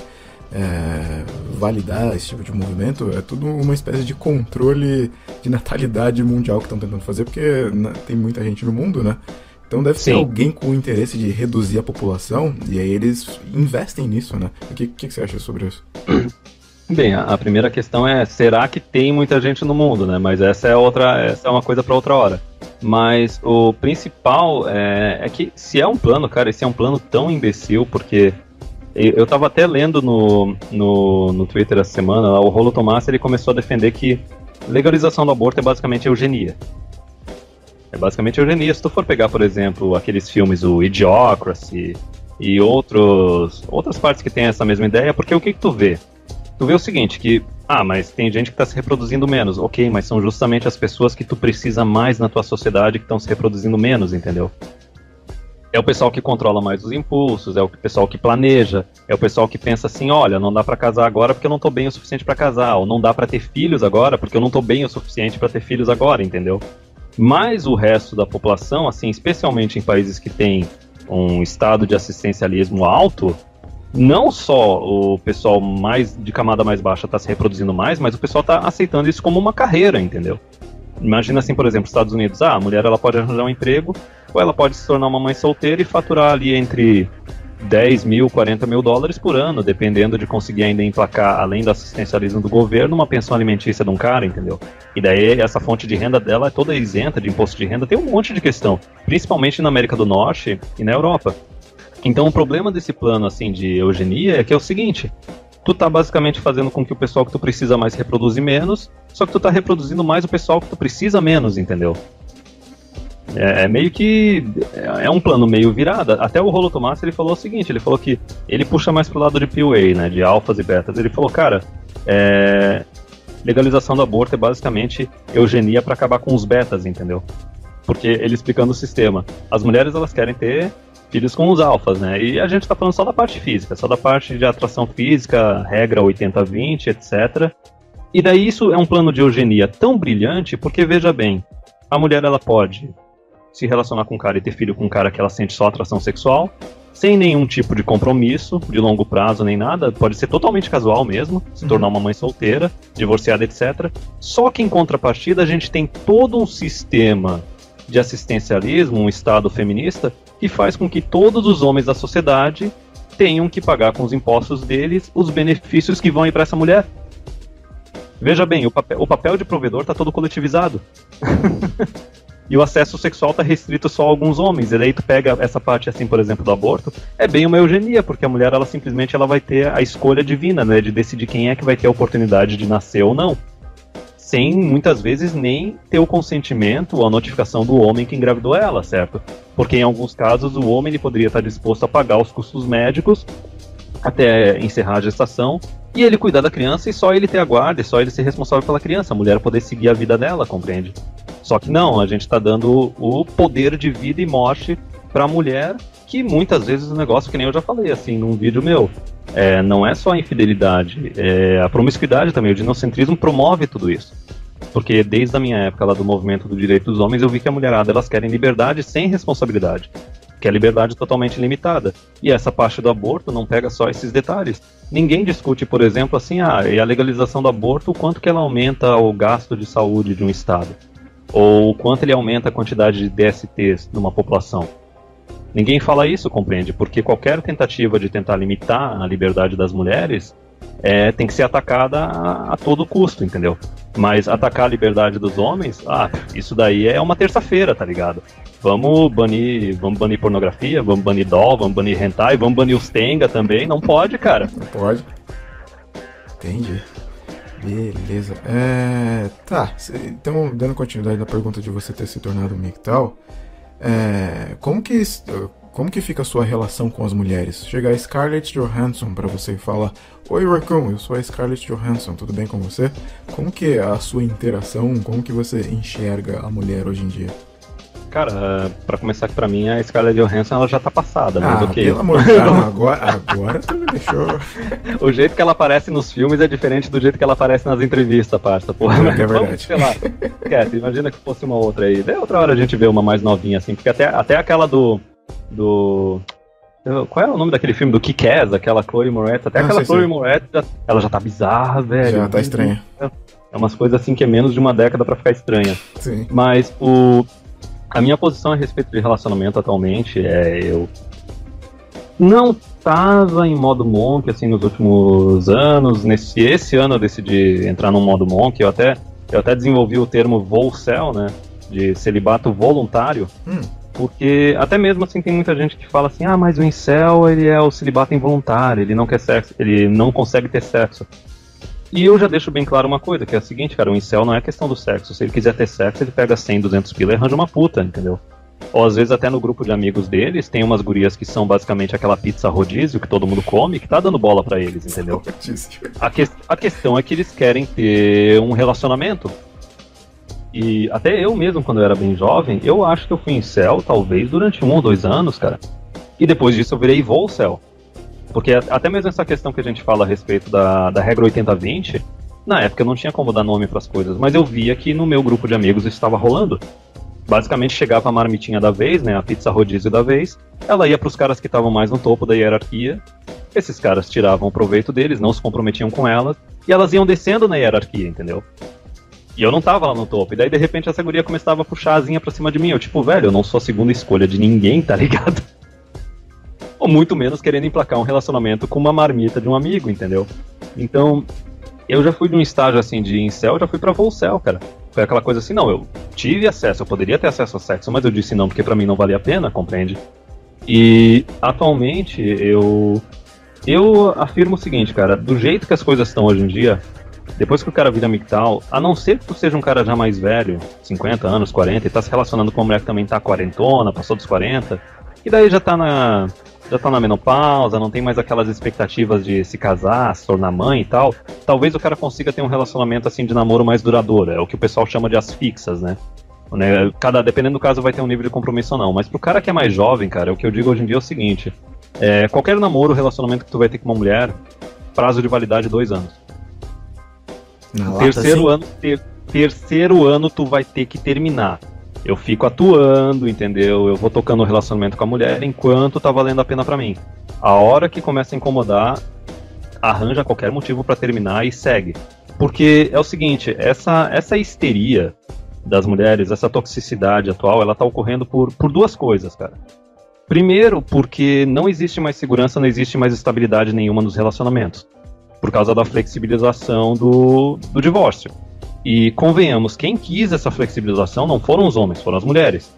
validar esse tipo de movimento, é tudo uma espécie de controle de natalidade mundial que estão tentando fazer, porque tem muita gente no mundo, né? Então deve ser alguém com o interesse de reduzir a população, e aí eles investem nisso, né? O que você acha sobre isso? Bem, a primeira questão é, será que tem muita gente no mundo, né? Mas essa é uma coisa para outra hora. Mas o principal é que se é um plano, cara, esse é um plano tão imbecil, porque eu tava até lendo no Twitter essa semana, o Rolo Tomás, ele começou a defender que legalização do aborto é basicamente eugenia. É basicamente eugenia. Se tu for pegar, por exemplo, aqueles filmes, o Idiocracy e outras partes que tem essa mesma ideia, porque o que tu vê? Tu vê o seguinte, que, mas tem gente que está se reproduzindo menos. Ok, mas são justamente as pessoas que tu precisa mais na tua sociedade que estão se reproduzindo menos, entendeu? É o pessoal que controla mais os impulsos, é o pessoal que planeja, é o pessoal que pensa assim, olha, não dá pra casar agora porque eu não tô bem o suficiente pra casar, ou não dá pra ter filhos agora porque eu não tô bem o suficiente pra ter filhos agora, entendeu? Mas o resto da população, assim, especialmente em países que têm um estado de assistencialismo alto, não só o pessoal de camada mais baixa está se reproduzindo mais, mas o pessoal está aceitando isso como uma carreira, entendeu? Imagina assim, por exemplo, nos Estados Unidos, a mulher ela pode arranjar um emprego, ou ela pode se tornar uma mãe solteira e faturar ali entre 10 mil, 40 mil dólares por ano, dependendo de conseguir ainda emplacar, além do assistencialismo do governo, uma pensão alimentícia de um cara, entendeu? E daí essa fonte de renda dela é toda isenta de imposto de renda, tem um monte de questão, principalmente na América do Norte e na Europa. Então o problema desse plano assim de eugenia é que é o seguinte, tu tá basicamente fazendo com que o pessoal que tu precisa mais reproduz menos, só que tu tá reproduzindo mais o pessoal que tu precisa menos, entendeu? É meio que... é um plano meio virado. Até o Rolo Tomás, ele falou o seguinte, ele falou que ele puxa mais pro lado de PUA, né, de alfas e betas. Ele falou, cara, legalização do aborto é basicamente eugenia pra acabar com os betas, entendeu? Porque ele explicando o sistema. As mulheres, elas querem ter filhos com os alfas, né? E a gente tá falando só da parte física, só da parte de atração física, regra 80-20, etc. E daí isso é um plano de eugenia tão brilhante, porque veja bem, a mulher ela pode se relacionar com um cara e ter filho com um cara que ela sente só atração sexual, sem nenhum tipo de compromisso de longo prazo nem nada, pode ser totalmente casual mesmo, se tornar uma mãe solteira, divorciada, etc. Só que em contrapartida a gente tem todo um sistema de assistencialismo, um Estado feminista, que faz com que todos os homens da sociedade tenham que pagar com os impostos deles os benefícios que vão ir para essa mulher. Veja bem, o papel de provedor está todo coletivizado. E o acesso sexual está restrito só a alguns homens. E daí tu pega essa parte, assim, por exemplo, do aborto, é bem uma eugenia, porque a mulher, ela simplesmente ela vai ter a escolha divina, né, de decidir quem é que vai ter a oportunidade de nascer ou não. Sem, muitas vezes, nem ter o consentimento ou a notificação do homem que engravidou ela, certo? Porque em alguns casos o homem ele poderia estar disposto a pagar os custos médicos até encerrar a gestação, e ele cuidar da criança e só ele ter a guarda, e só ele ser responsável pela criança, a mulher poder seguir a vida dela, compreende? Só que não, a gente está dando o poder de vida e morte para a mulher, que muitas vezes o negócio, que nem eu já falei assim num vídeo meu, não é só a infidelidade, a promiscuidade também, o dinocentrismo promove tudo isso. Porque desde a minha época lá do movimento do direito dos homens, eu vi que a mulherada, elas querem liberdade sem responsabilidade, que é liberdade totalmente limitada. E essa parte do aborto não pega só esses detalhes. Ninguém discute, por exemplo, assim, e a legalização do aborto, o quanto que ela aumenta o gasto de saúde de um estado, ou o quanto ele aumenta a quantidade de DSTs numa população. Ninguém fala isso, compreende? Porque qualquer tentativa de tentar limitar a liberdade das mulheres tem que ser atacada a todo custo, entendeu? Mas atacar a liberdade dos homens, isso daí é uma terça-feira, tá ligado? Vamos banir pornografia, vamos banir doll, vamos banir hentai, vamos banir os tenga também. Não pode, cara. Não pode. Entendi. Beleza. Tá, então, dando continuidade na pergunta de você ter se tornado MGTOW, como que fica a sua relação com as mulheres? Chega a Scarlett Johansson pra você e fala: Oi, Raccoon, eu sou a Scarlett Johansson, tudo bem com você? Como que é a sua interação, como que você enxerga a mulher hoje em dia? Cara, pra começar aqui pra mim, a Scarlett Johansson ela já tá passada, mas ok. Pelo amor de Deus, agora tu me deixou... O jeito que ela aparece nos filmes é diferente do jeito que ela aparece nas entrevistas, parça, porra. É verdade. Vamos, sei lá, imagina que fosse uma outra aí. Daí outra hora a gente vê uma mais novinha, assim, porque até aquela do... Qual é o nome daquele filme do Kick-Ass, aquela Chloe Moretz? Até aquela Chloe Moretz, ela já tá bizarra, velho. Já tá estranha. É umas coisas assim que é menos de uma década pra ficar estranha. Sim. Mas a minha posição a respeito de relacionamento atualmente eu não tava em modo monk assim nos últimos anos. Esse ano eu decidi entrar no modo monk. Eu até desenvolvi o termo VOLCEL, né, de celibato voluntário, porque até mesmo assim tem muita gente que fala assim: mas o incel, ele é o celibato involuntário, ele não quer sexo, ele não consegue ter sexo. E eu já deixo bem claro uma coisa, que é a seguinte, cara, o incel não é questão do sexo. Se ele quiser ter sexo, ele pega 100, 200 pila e arranja uma puta, entendeu? Ou às vezes até no grupo de amigos deles, tem umas gurias que são basicamente aquela pizza rodízio que todo mundo come, que tá dando bola pra eles, entendeu? A questão é que eles querem ter um relacionamento. E até eu mesmo, quando eu era bem jovem, eu acho que eu fui incel, talvez, durante 1 ou 2 anos, cara. E depois disso eu virei volcel. Porque até mesmo essa questão que a gente fala a respeito da regra 80-20, na época eu não tinha como dar nome pras coisas, mas eu via que no meu grupo de amigos isso estava rolando. Basicamente chegava a marmitinha da vez, né, a pizza rodízio da vez, ela ia pros caras que estavam mais no topo da hierarquia, esses caras tiravam proveito deles, não se comprometiam com elas, e elas iam descendo na hierarquia, entendeu? E eu não tava lá no topo, e daí de repente essa guria começava a puxar a asinha pra cima de mim, eu tipo, velho, eu não sou a segunda escolha de ninguém, tá ligado? Ou muito menos querendo emplacar um relacionamento com uma marmita de um amigo, entendeu? Então, eu já fui de um estágio assim de incel, já fui pra volcel, cara. Foi aquela coisa assim, não, eu tive acesso, eu poderia ter acesso ao sexo, mas eu disse não, porque pra mim não valia a pena, compreende? E, atualmente, eu afirmo o seguinte, cara, do jeito que as coisas estão hoje em dia, depois que o cara vira MGTOW, a não ser que tu seja um cara já mais velho, 50 anos, 40, e tá se relacionando com uma mulher que também tá quarentona, passou dos 40, e daí já tá na menopausa, não tem mais aquelas expectativas de se casar, se tornar mãe e tal, talvez o cara consiga ter um relacionamento assim de namoro mais duradouro, é o que o pessoal chama de asfixas, né? Dependendo do caso vai ter um nível de compromisso ou não, mas pro cara que é mais jovem, cara, o que eu digo hoje em dia é o seguinte, qualquer namoro, relacionamento que tu vai ter com uma mulher, prazo de validade 2 anos. Terceiro ano tu vai ter que terminar. Eu fico atuando, entendeu? Eu vou tocando o relacionamento com a mulher enquanto tá valendo a pena pra mim. A hora que começa a incomodar, arranja qualquer motivo pra terminar e segue. Porque é o seguinte, essa histeria das mulheres, essa toxicidade atual, ela tá ocorrendo por duas coisas, cara. Primeiro, porque não existe mais segurança, não existe mais estabilidade nenhuma nos relacionamentos. Por causa da flexibilização do divórcio. E convenhamos, quem quis essa flexibilização não foram os homens, foram as mulheres.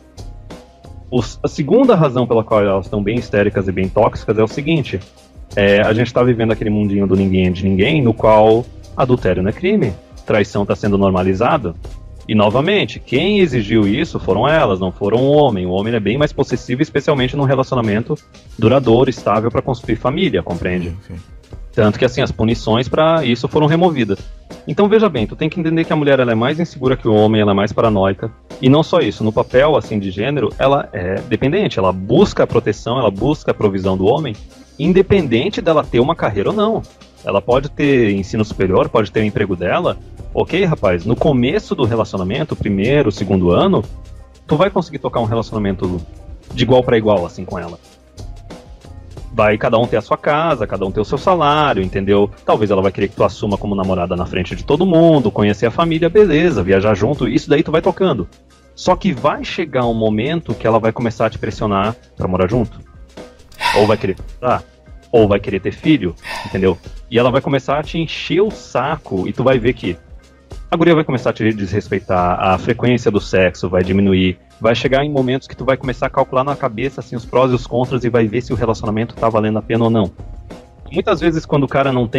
A segunda razão pela qual elas estão bem histéricas e bem tóxicas é o seguinte: a gente está vivendo aquele mundinho do ninguém é de ninguém, no qual adultério não é crime, traição está sendo normalizado. E novamente, quem exigiu isso foram elas, não foram o homem. O homem é bem mais possessivo, especialmente num relacionamento duradouro, estável para construir família, compreende? Sim. Tanto que assim, as punições para isso foram removidas. Então veja bem, tu tem que entender que a mulher ela é mais insegura que o homem, ela é mais paranoica. E não só isso, no papel assim de gênero, ela é dependente, ela busca a proteção, ela busca a provisão do homem, independente dela ter uma carreira ou não. Ela pode ter ensino superior, pode ter o emprego dela. Ok, rapaz, no começo do relacionamento, primeiro, segundo ano, tu vai conseguir tocar um relacionamento de igual para igual assim com ela. Vai cada um ter a sua casa, cada um ter o seu salário, entendeu? Talvez ela vai querer que tu assuma como namorada na frente de todo mundo, conhecer a família, beleza, viajar junto, isso daí tu vai tocando. Só que vai chegar um momento que ela vai começar a te pressionar pra morar junto. Ou vai querer casar, ou vai querer ter filho, entendeu? E ela vai começar a te encher o saco e tu vai ver que a guria vai começar a te desrespeitar, a frequência do sexo vai diminuir, vai chegar em momentos que tu vai começar a calcular na cabeça assim, os prós e os contras e vai ver se o relacionamento tá valendo a pena ou não. Muitas vezes quando o cara não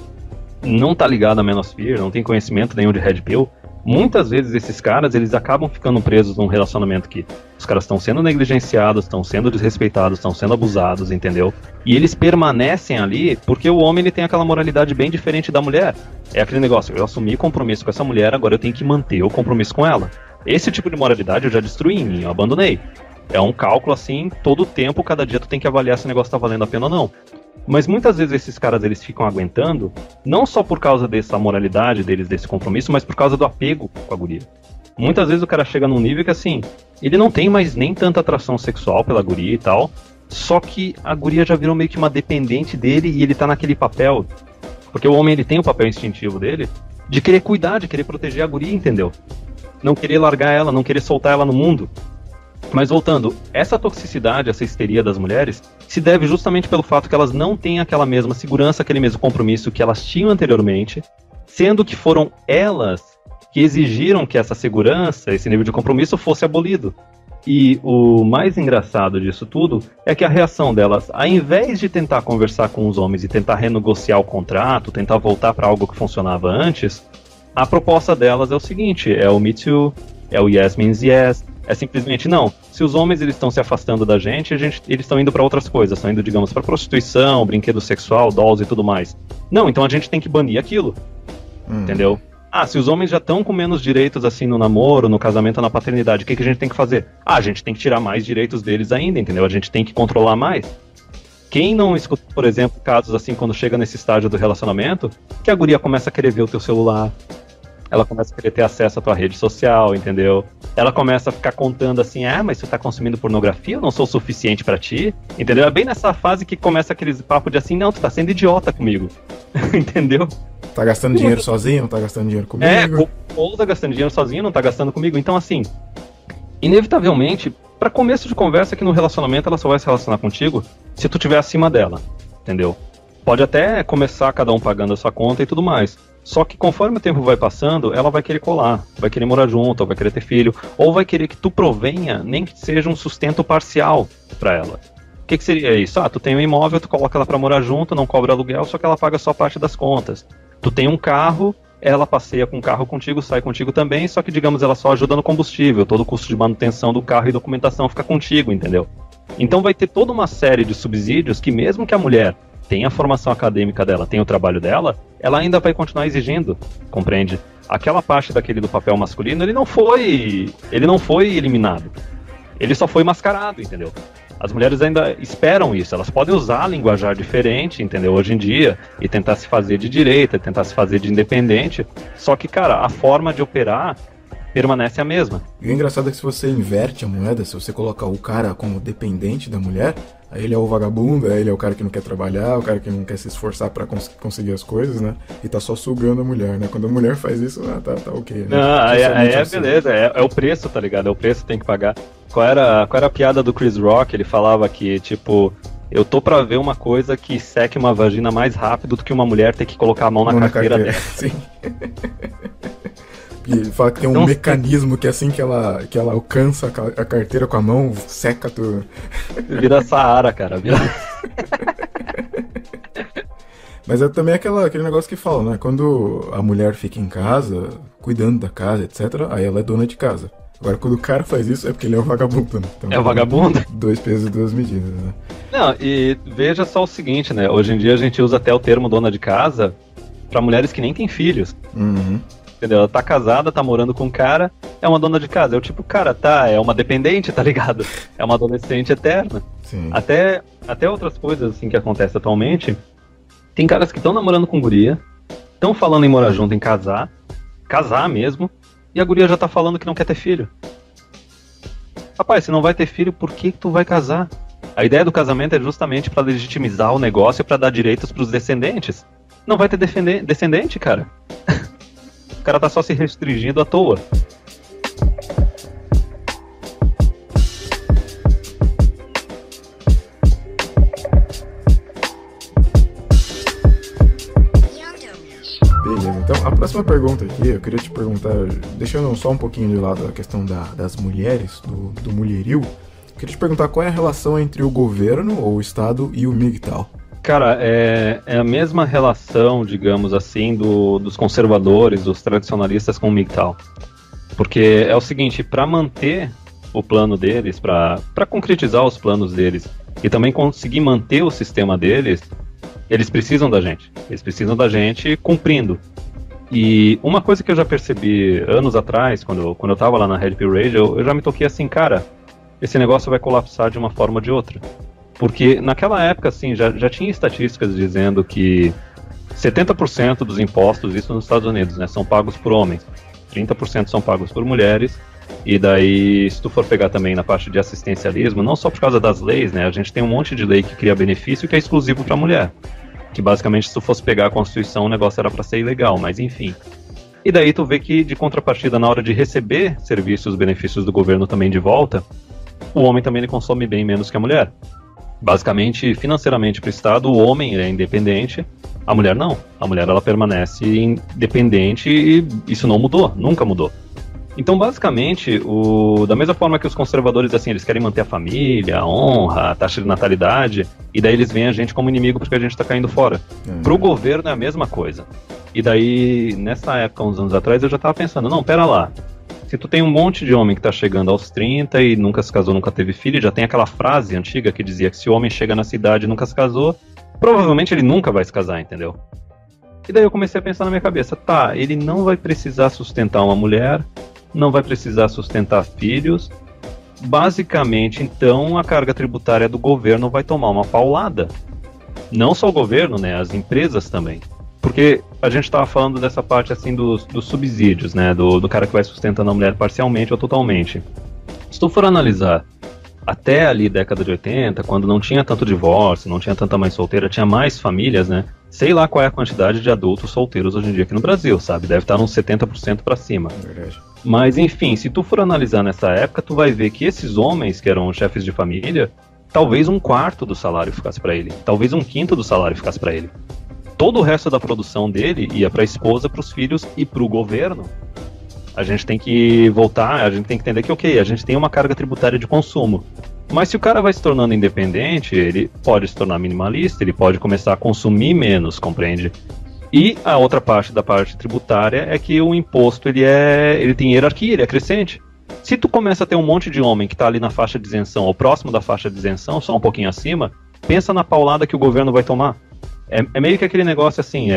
tá ligado a Manosphere, não tem conhecimento nenhum de Red Pill, muitas vezes esses caras, eles acabam ficando presos num relacionamento que os caras estão sendo negligenciados, estão sendo desrespeitados, estão sendo abusados, entendeu? E eles permanecem ali porque o homem ele tem aquela moralidade bem diferente da mulher. É aquele negócio, eu assumi compromisso com essa mulher, agora eu tenho que manter o compromisso com ela. Esse tipo de moralidade eu já destruí em mim, eu abandonei. É um cálculo assim, todo tempo, cada dia tu tem que avaliar se o negócio tá valendo a pena ou não. Mas muitas vezes esses caras eles ficam aguentando, não só por causa dessa moralidade deles, desse compromisso, mas por causa do apego com a guria. Muitas vezes o cara chega num nível que assim, ele não tem mais nem tanta atração sexual pela guria e tal, só que a guria já virou meio que uma dependente dele e ele tá naquele papel, porque o homem ele tem o papel instintivo dele, de querer cuidar, de querer proteger a guria, entendeu? Não querer largar ela, não querer soltar ela no mundo. Mas voltando, essa toxicidade, essa histeria das mulheres se deve justamente pelo fato que elas não têm aquela mesma segurança, aquele mesmo compromisso que elas tinham anteriormente, sendo que foram elas que exigiram que essa segurança, esse nível de compromisso fosse abolido. E o mais engraçado disso tudo é que a reação delas, ao invés de tentar conversar com os homens e tentar renegociar o contrato, tentar voltar para algo que funcionava antes, a proposta delas é o seguinte, é o Me Too, é o Yes Means Yes, é simplesmente não. Se os homens eles estão se afastando da gente, eles estão indo para outras coisas, estão indo, digamos, para prostituição, brinquedo sexual, dolls e tudo mais. Não, então a gente tem que banir aquilo. Entendeu? Ah, se os homens já estão com menos direitos assim no namoro, no casamento, na paternidade, o que a gente tem que fazer? Ah, a gente tem que tirar mais direitos deles ainda, entendeu? A gente tem que controlar mais. Quem não escuta, por exemplo, casos assim quando chega nesse estágio do relacionamento, que a guria começa a querer ver o teu celular, ela começa a querer ter acesso à tua rede social, entendeu? Ela começa a ficar contando assim, mas você tá consumindo pornografia? Eu não sou o suficiente pra ti? Entendeu? É bem nessa fase que começa aqueles papos de assim, não, tu tá sendo idiota comigo. Entendeu? Tá gastando dinheiro sozinho, não tá gastando dinheiro comigo. Ou tá gastando dinheiro sozinho, não tá gastando comigo. Então assim, inevitavelmente, pra começo de conversa que no relacionamento ela só vai se relacionar contigo se tu estiver acima dela, entendeu? Pode até começar cada um pagando a sua conta e tudo mais. Só que conforme o tempo vai passando, ela vai querer colar, vai querer morar junto, ou vai querer ter filho, ou vai querer que tu provenha, nem que seja um sustento parcial pra ela. O que seria isso? Ah, tu tem um imóvel, tu coloca ela pra morar junto, não cobra aluguel, só que ela paga só parte das contas. Tu tem um carro, ela passeia com o carro contigo, sai contigo também, só que, digamos, ela só ajuda no combustível, todo o custo de manutenção do carro e documentação fica contigo, entendeu? Então vai ter toda uma série de subsídios que mesmo que a mulher tenha a formação acadêmica dela, tenha o trabalho dela, ela ainda vai continuar exigindo, compreende? Aquela parte daquele do papel masculino, ele não foi eliminado. Ele só foi mascarado, entendeu? As mulheres ainda esperam isso, elas podem usar linguajar diferente, entendeu? Hoje em dia, e tentar se fazer de direita, tentar se fazer de independente, só que, cara, a forma de operar permanece a mesma. E o engraçado é que se você inverte a moeda, se você colocar o cara como dependente da mulher, aí ele é o vagabundo, aí ele é o cara que não quer trabalhar, o cara que não quer se esforçar pra conseguir as coisas, né? E tá só sugando a mulher, né? Quando a mulher faz isso, tá ok, né? Aí beleza, é o preço, tá ligado? É o preço que tem que pagar. Qual era a piada do Chris Rock? Ele falava que, tipo, eu tô pra ver uma coisa que seque uma vagina mais rápido do que uma mulher ter que colocar a mão na carteira dela. Sim. E ele fala que tem um mecanismo que assim que ela alcança a carteira com a mão, seca tudo. Vira Saara, cara. Mas é também aquele negócio que fala, né? Quando a mulher fica em casa, cuidando da casa, etc., aí ela é dona de casa. Agora, quando o cara faz isso, é porque ele é um vagabundo, né? Então, é o vagabundo? 2 pesos e 2 medidas, né? Não, e veja só o seguinte, né? Hoje em dia a gente usa até o termo dona de casa pra mulheres que nem têm filhos. Uhum. Entendeu? Ela tá casada, tá morando com um cara, é uma dona de casa. É o tipo, cara, é uma dependente, tá ligado? É uma adolescente eterna. Sim. Até outras coisas assim que acontecem atualmente. Tem caras que estão namorando com guria, estão falando em morar junto, em casar mesmo, e a guria já tá falando que não quer ter filho. Rapaz, se não vai ter filho, por que tu vai casar? A ideia do casamento é justamente pra legitimizar o negócio e pra dar direitos pros descendentes. Não vai ter descendente, cara. O cara tá só se restringindo à toa. Beleza, então a próxima pergunta aqui, eu queria te perguntar, deixando só um pouquinho de lado a questão das mulheres, do mulherio, eu queria te perguntar qual é a relação entre o governo, ou o Estado, e o MGTOW. Cara, é a mesma relação, digamos assim, dos conservadores, dos tradicionalistas com o MGTOW. Porque é o seguinte, para manter o plano deles, para concretizar os planos deles e também conseguir manter o sistema deles, eles precisam da gente. Eles precisam da gente cumprindo. E uma coisa que eu já percebi anos atrás, quando eu tava lá na Red Pill Radio, eu já me toquei assim, cara, esse negócio vai colapsar de uma forma ou de outra. Porque naquela época, assim, já tinha estatísticas dizendo que 70% dos impostos, isso nos Estados Unidos, né, são pagos por homens, 30% são pagos por mulheres, e daí, se tu for pegar também na parte de assistencialismo, não só por causa das leis, né, a gente tem um monte de lei que cria benefício que é exclusivo para mulher, que basicamente, se tu fosse pegar a Constituição, o negócio era para ser ilegal, mas enfim. E daí tu vê que, de contrapartida, na hora de receber serviços, benefícios do governo também de volta, o homem também ele consome bem menos que a mulher. Basicamente, financeiramente para o Estado, o homem é independente, a mulher não. A mulher ela permanece independente e isso não mudou, nunca mudou. Então, basicamente, da mesma forma que os conservadores, assim, eles querem manter a família, a honra, a taxa de natalidade, e daí eles veem a gente como inimigo porque a gente está caindo fora. Pro governo é a mesma coisa. E daí, nessa época, uns anos atrás, eu já estava pensando, não, pera lá, se tu tem um monte de homem que tá chegando aos 30 e nunca se casou, nunca teve filho, já tem aquela frase antiga que dizia que se o homem chega na cidade e nunca se casou, provavelmente ele nunca vai se casar, entendeu? E daí eu comecei a pensar na minha cabeça, tá, ele não vai precisar sustentar uma mulher, não vai precisar sustentar filhos, basicamente, então, a carga tributária do governo vai tomar uma paulada. Não só o governo, né, as empresas também. Porque a gente estava falando dessa parte assim dos subsídios, né, do cara que vai sustentando a mulher parcialmente ou totalmente. Se tu for analisar, até ali década de 80, quando não tinha tanto divórcio, não tinha tanta mãe solteira, tinha mais famílias, né, sei lá qual é a quantidade de adultos solteiros hoje em dia aqui no Brasil, sabe, deve estar uns 70% para cima. Verdade. Mas enfim, se tu for analisar nessa época, tu vai ver que esses homens que eram chefes de família, talvez 1/4 do salário ficasse para ele, talvez 1/5 do salário ficasse para ele. Todo o resto da produção dele ia para a esposa, para os filhos e para o governo. A gente tem que voltar, a gente tem que entender que, ok, a gente tem uma carga tributária de consumo. Mas se o cara vai se tornando independente, ele pode se tornar minimalista, ele pode começar a consumir menos, compreende? E a outra parte da parte tributária é que o imposto ele tem hierarquia, ele é crescente. Se tu começa a ter um monte de homem que está ali na faixa de isenção, ou próximo da faixa de isenção, só um pouquinho acima, pensa na paulada que o governo vai tomar. É meio que aquele negócio assim,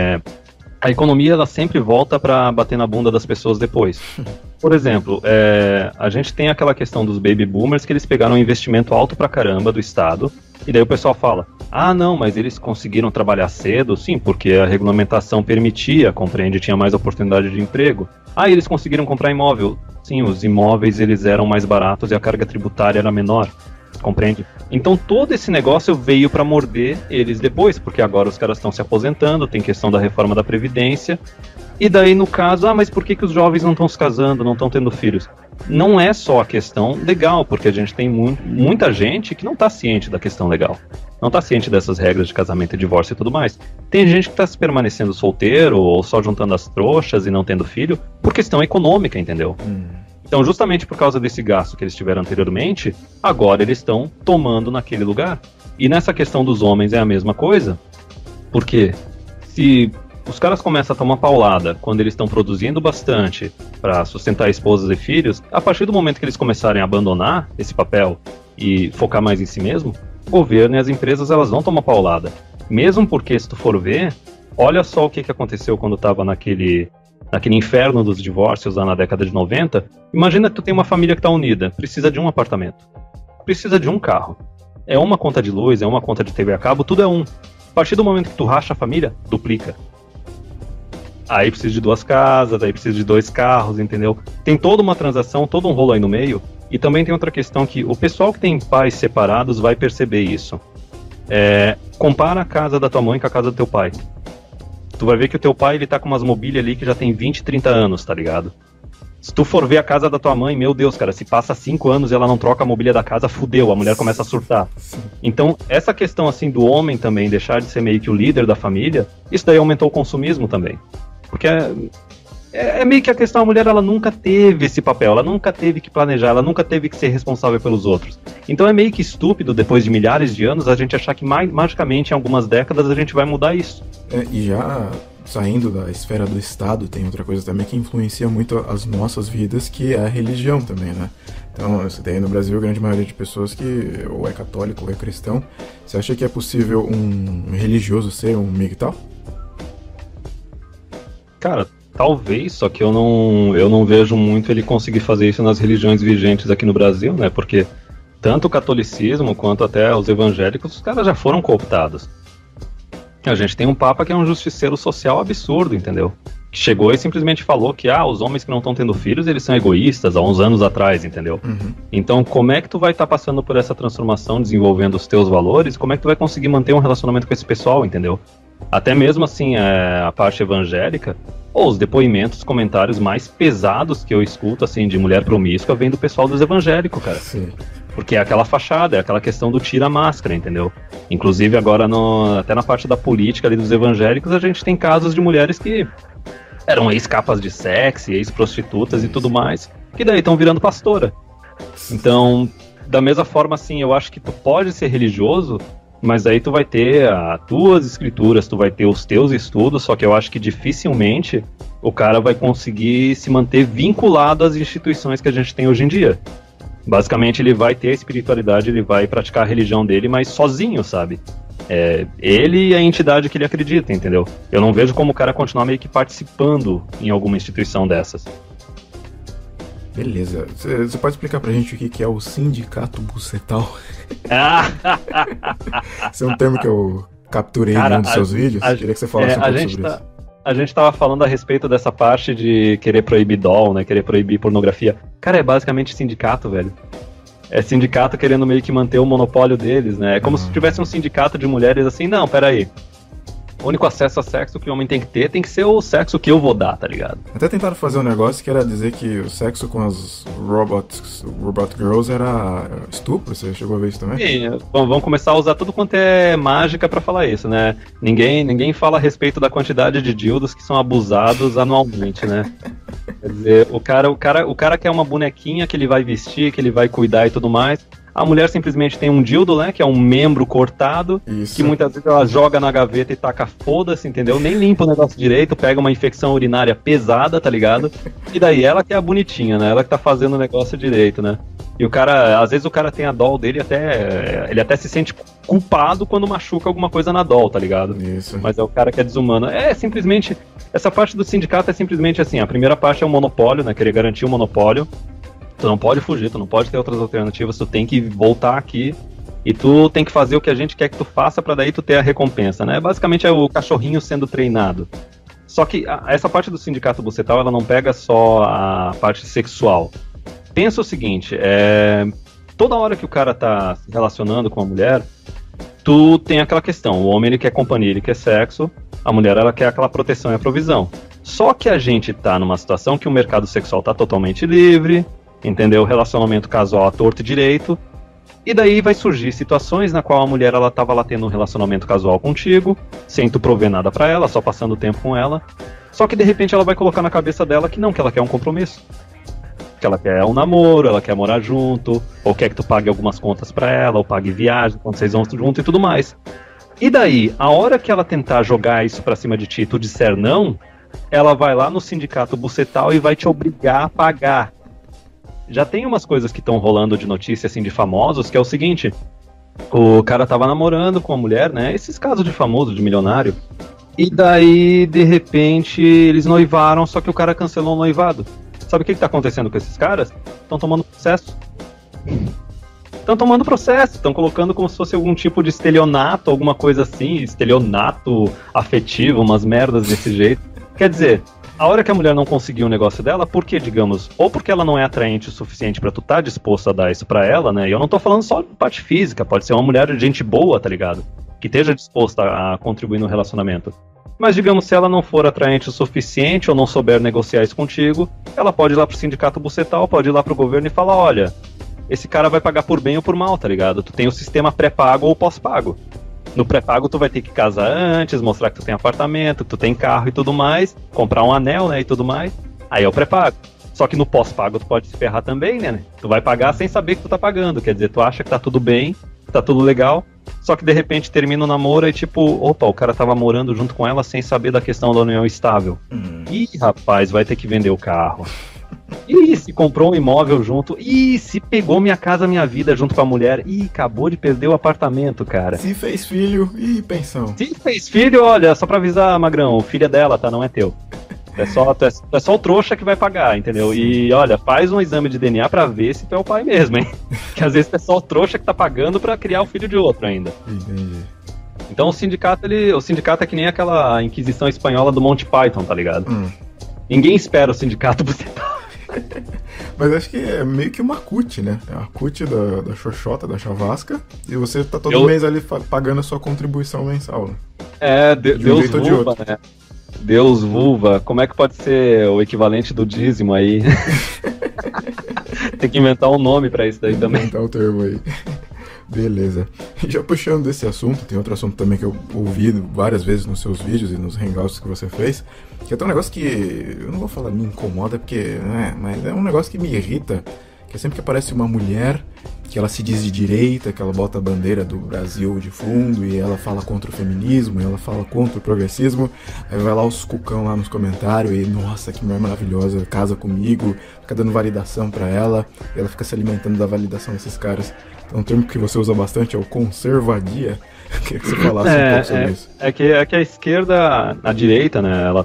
a economia ela sempre volta para bater na bunda das pessoas depois. Por exemplo, a gente tem aquela questão dos baby boomers que eles pegaram um investimento alto pra caramba do Estado E daí o pessoal fala, ah não, mas eles conseguiram trabalhar cedo, sim, porque a regulamentação permitia, compreende, tinha mais oportunidade de emprego. Ah, eles conseguiram comprar imóvel. Sim, os imóveis eles eram mais baratos e a carga tributária era menor, compreende? Então todo esse negócio veio para morder eles depois, porque agora os caras estão se aposentando, tem questão da reforma da Previdência, e daí no caso, ah, mas por que os jovens não estão se casando, não estão tendo filhos? Não é só a questão legal, porque a gente tem muita gente que não está ciente da questão legal, não está ciente dessas regras de casamento e divórcio e tudo mais. Tem gente que está se permanecendo solteiro ou só juntando as trouxas e não tendo filho por questão econômica, entendeu? Então, justamente por causa desse gasto que eles tiveram anteriormente, agora eles estão tomando naquele lugar. E nessa questão dos homens é a mesma coisa, porque se os caras começam a tomar paulada quando eles estão produzindo bastante para sustentar esposas e filhos, a partir do momento que eles começarem a abandonar esse papel e focar mais em si mesmo, o governo e as empresas elas vão tomar paulada. Mesmo porque, se tu for ver, olha só o que aconteceu quando estava naquele inferno dos divórcios lá na década de 90, imagina que tu tem uma família que está unida, precisa de um apartamento, precisa de um carro, é uma conta de luz, é uma conta de TV a cabo, tudo é um. A partir do momento que tu racha a família, duplica. Aí precisa de 2 casas, aí precisa de 2 carros, entendeu? Tem toda uma transação, todo um rolo aí no meio, e também tem outra questão que o pessoal que tem pais separados vai perceber isso. Compara a casa da tua mãe com a casa do teu pai. Tu vai ver que o teu pai, ele tá com umas mobílias ali que já tem 20, 30 anos, tá ligado? Se tu for ver a casa da tua mãe, meu Deus, cara, se passa 5 anos e ela não troca a mobília da casa, fudeu, a mulher começa a surtar. Então, essa questão, assim, do homem também deixar de ser meio que o líder da família, isso daí aumentou o consumismo também. Porque é meio que a questão, a mulher, ela nunca teve esse papel, ela nunca teve que planejar, ela nunca teve que ser responsável pelos outros. Então é meio que estúpido, depois de milhares de anos, a gente achar que magicamente, em algumas décadas, a gente vai mudar isso. E já saindo da esfera do Estado, tem outra coisa também que influencia muito as nossas vidas, que é a religião também, né? Então, você tem no Brasil a grande maioria de pessoas que ou é católico ou é cristão. Você acha que é possível um religioso ser um MGTOW? Cara, talvez, só que eu não vejo muito ele conseguir fazer isso nas religiões vigentes aqui no Brasil, né? Porque tanto o catolicismo quanto até os evangélicos, os caras já foram cooptados. A gente tem um papa que é um justiceiro social absurdo, entendeu? Que chegou e simplesmente falou que os homens que não estão tendo filhos, eles são egoístas, há uns anos atrás, entendeu? Então, como é que tu vai estar passando por essa transformação, desenvolvendo os teus valores, como é que tu vai conseguir manter um relacionamento com esse pessoal, entendeu? Até mesmo assim, a parte evangélica, ou os depoimentos, comentários mais pesados que eu escuto, assim, de mulher promíscua, vem do pessoal dos evangélicos, cara. Sim. Porque é aquela fachada, é aquela questão do tira a máscara, entendeu? Inclusive agora, até na parte da política ali dos evangélicos, a gente tem casos de mulheres que eram ex-capas de sexo, ex-prostitutas e tudo mais, que daí estão virando pastora. Então, da mesma forma, assim, eu acho que tu pode ser religioso, mas aí tu vai ter as tuas escrituras, tu vai ter os teus estudos, só que eu acho que dificilmente o cara vai conseguir se manter vinculado às instituições que a gente tem hoje em dia. Basicamente ele vai ter a espiritualidade, ele vai praticar a religião dele, mas sozinho, sabe? Ele e a entidade que ele acredita, entendeu? Eu não vejo como o cara continuar meio que participando em alguma instituição dessas. Beleza. Você pode explicar pra gente o que é o sindicato bucetal? Esse é um termo que eu capturei em um dos seus vídeos. Queria que você falasse um pouco sobre isso. A gente tava falando a respeito dessa parte de querer proibir doll, né? Querer proibir pornografia. Cara, é basicamente sindicato, velho. É sindicato querendo meio que manter o monopólio deles, né? É como se tivesse um sindicato de mulheres assim, não, peraí. O único acesso a sexo que o homem tem que ser o sexo que eu vou dar, tá ligado? Até tentaram fazer um negócio que era dizer que o sexo com as robot girls era estupro, você chegou a ver isso também? Sim, vamos começar a usar tudo quanto é mágica pra falar isso, né? Ninguém fala a respeito da quantidade de dildos que são abusados anualmente, né? Quer dizer, o cara quer uma bonequinha que ele vai vestir, que ele vai cuidar e tudo mais. A mulher simplesmente tem um dildo, né? Que é um membro cortado. Isso. Que muitas vezes ela joga na gaveta e taca foda-se, entendeu? Nem limpa o negócio direito, pega uma infecção urinária pesada, tá ligado? E daí ela que é a bonitinha, né? Ela que tá fazendo o negócio direito, né? E o cara, às vezes o cara tem a doll dele ele até se sente culpado quando machuca alguma coisa na doll, tá ligado? Isso. Mas é o cara que é desumano. É simplesmente, essa parte do sindicato é simplesmente assim, a primeira parte é o monopólio, né? Querer garantir o monopólio. Tu não pode fugir, tu não pode ter outras alternativas, tu tem que voltar aqui e tu tem que fazer o que a gente quer que tu faça pra daí tu ter a recompensa, né? Basicamente é o cachorrinho sendo treinado. Só que essa parte do sindicato bucetal, ela não pega só a parte sexual. Pensa o seguinte, toda hora que o cara tá se relacionando com a mulher, tu tem aquela questão, o homem ele quer companhia, ele quer sexo, a mulher ela quer aquela proteção e a provisão. Só que a gente tá numa situação que o mercado sexual tá totalmente livre, entendeu? Relacionamento casual à torto e direito, e daí vai surgir situações na qual a mulher ela tava lá tendo um relacionamento casual contigo, sem tu prover nada pra ela, só passando tempo com ela, só que de repente ela vai colocar na cabeça dela que não, que ela quer um compromisso. Que ela quer um namoro, ela quer morar junto, ou quer que tu pague algumas contas pra ela, ou pague viagem quando vocês vão junto e tudo mais. E daí, a hora que ela tentar jogar isso pra cima de ti e tu disser não, ela vai lá no sindicato bucetal e vai te obrigar a pagar. Já tem umas coisas que estão rolando de notícia assim de famosos, que é o seguinte, o cara tava namorando com a mulher, né, esses casos de famoso, de milionário, e daí, de repente, eles noivaram, só que o cara cancelou o noivado. Sabe o que tá acontecendo com esses caras? Estão tomando processo. Estão tomando processo, estão colocando como se fosse algum tipo de estelionato, alguma coisa assim, estelionato afetivo, umas merdas desse jeito. Quer dizer, a hora que a mulher não conseguiu o negócio dela, por que, digamos, ou porque ela não é atraente o suficiente pra tu tá disposto a dar isso pra ela, né? E eu não tô falando só de parte física, pode ser uma mulher de gente boa, tá ligado? Que esteja disposta a contribuir no relacionamento. Mas, digamos, se ela não for atraente o suficiente ou não souber negociar isso contigo, ela pode ir lá pro sindicato bucetal, pode ir lá pro governo e falar, olha, esse cara vai pagar por bem ou por mal, tá ligado? Tu tem o sistema pré-pago ou pós-pago. No pré-pago tu vai ter que casar antes, mostrar que tu tem apartamento, que tu tem carro e tudo mais, comprar um anel, né, e tudo mais. Aí é o pré-pago. Só que no pós-pago tu pode se ferrar também, né? Tu vai pagar sem saber que tu tá pagando, quer dizer, tu acha que tá tudo bem, tá tudo legal, só que de repente termina o namoro e tipo, opa, o cara tava morando junto com ela sem saber da questão da união estável. Ih, rapaz, vai ter que vender o carro. Ih, se comprou um imóvel junto. Ih, se pegou minha casa, minha vida junto com a mulher. Ih, acabou de perder o apartamento, cara. Se fez filho, e pensão. Se fez filho, olha, só pra avisar, Magrão, o filho é dela, tá? Não é teu. É só o trouxa que vai pagar, entendeu? Sim. E olha, faz um exame de DNA pra ver se tu é o pai mesmo, hein? Que às vezes é só o trouxa que tá pagando pra criar o filho de outro ainda. Entendi. Então o sindicato é que nem aquela Inquisição espanhola do Monty Python, tá ligado? Ninguém espera o sindicato bucetal. Mas acho que é meio que uma CUT, né? É a CUT da Xoxota, da Chavasca, e você tá todo mês ali pagando a sua contribuição mensal, né? É, Deus vulva, né? Deus vulva, como é que pode ser o equivalente do dízimo aí? Tem que inventar um nome pra isso daí também. Inventar o termo aí. Beleza. Já puxando desse assunto, tem outro assunto também que eu ouvi várias vezes nos seus vídeos e nos hangouts que você fez, que é até um negócio que, eu não vou falar me incomoda, porque, né, mas é um negócio que me irrita, que é sempre que aparece uma mulher, que ela se diz de direita, que ela bota a bandeira do Brasil de fundo, e ela fala contra o feminismo, e ela fala contra o progressismo, aí vai lá os cucão lá nos comentários, e nossa, que mulher maravilhosa, casa comigo, fica dando validação pra ela, e ela fica se alimentando da validação desses caras. Então, um termo que você usa bastante é o conservadia. Eu queria que você falasse um pouco sobre isso. É que a esquerda, a direita, né, ela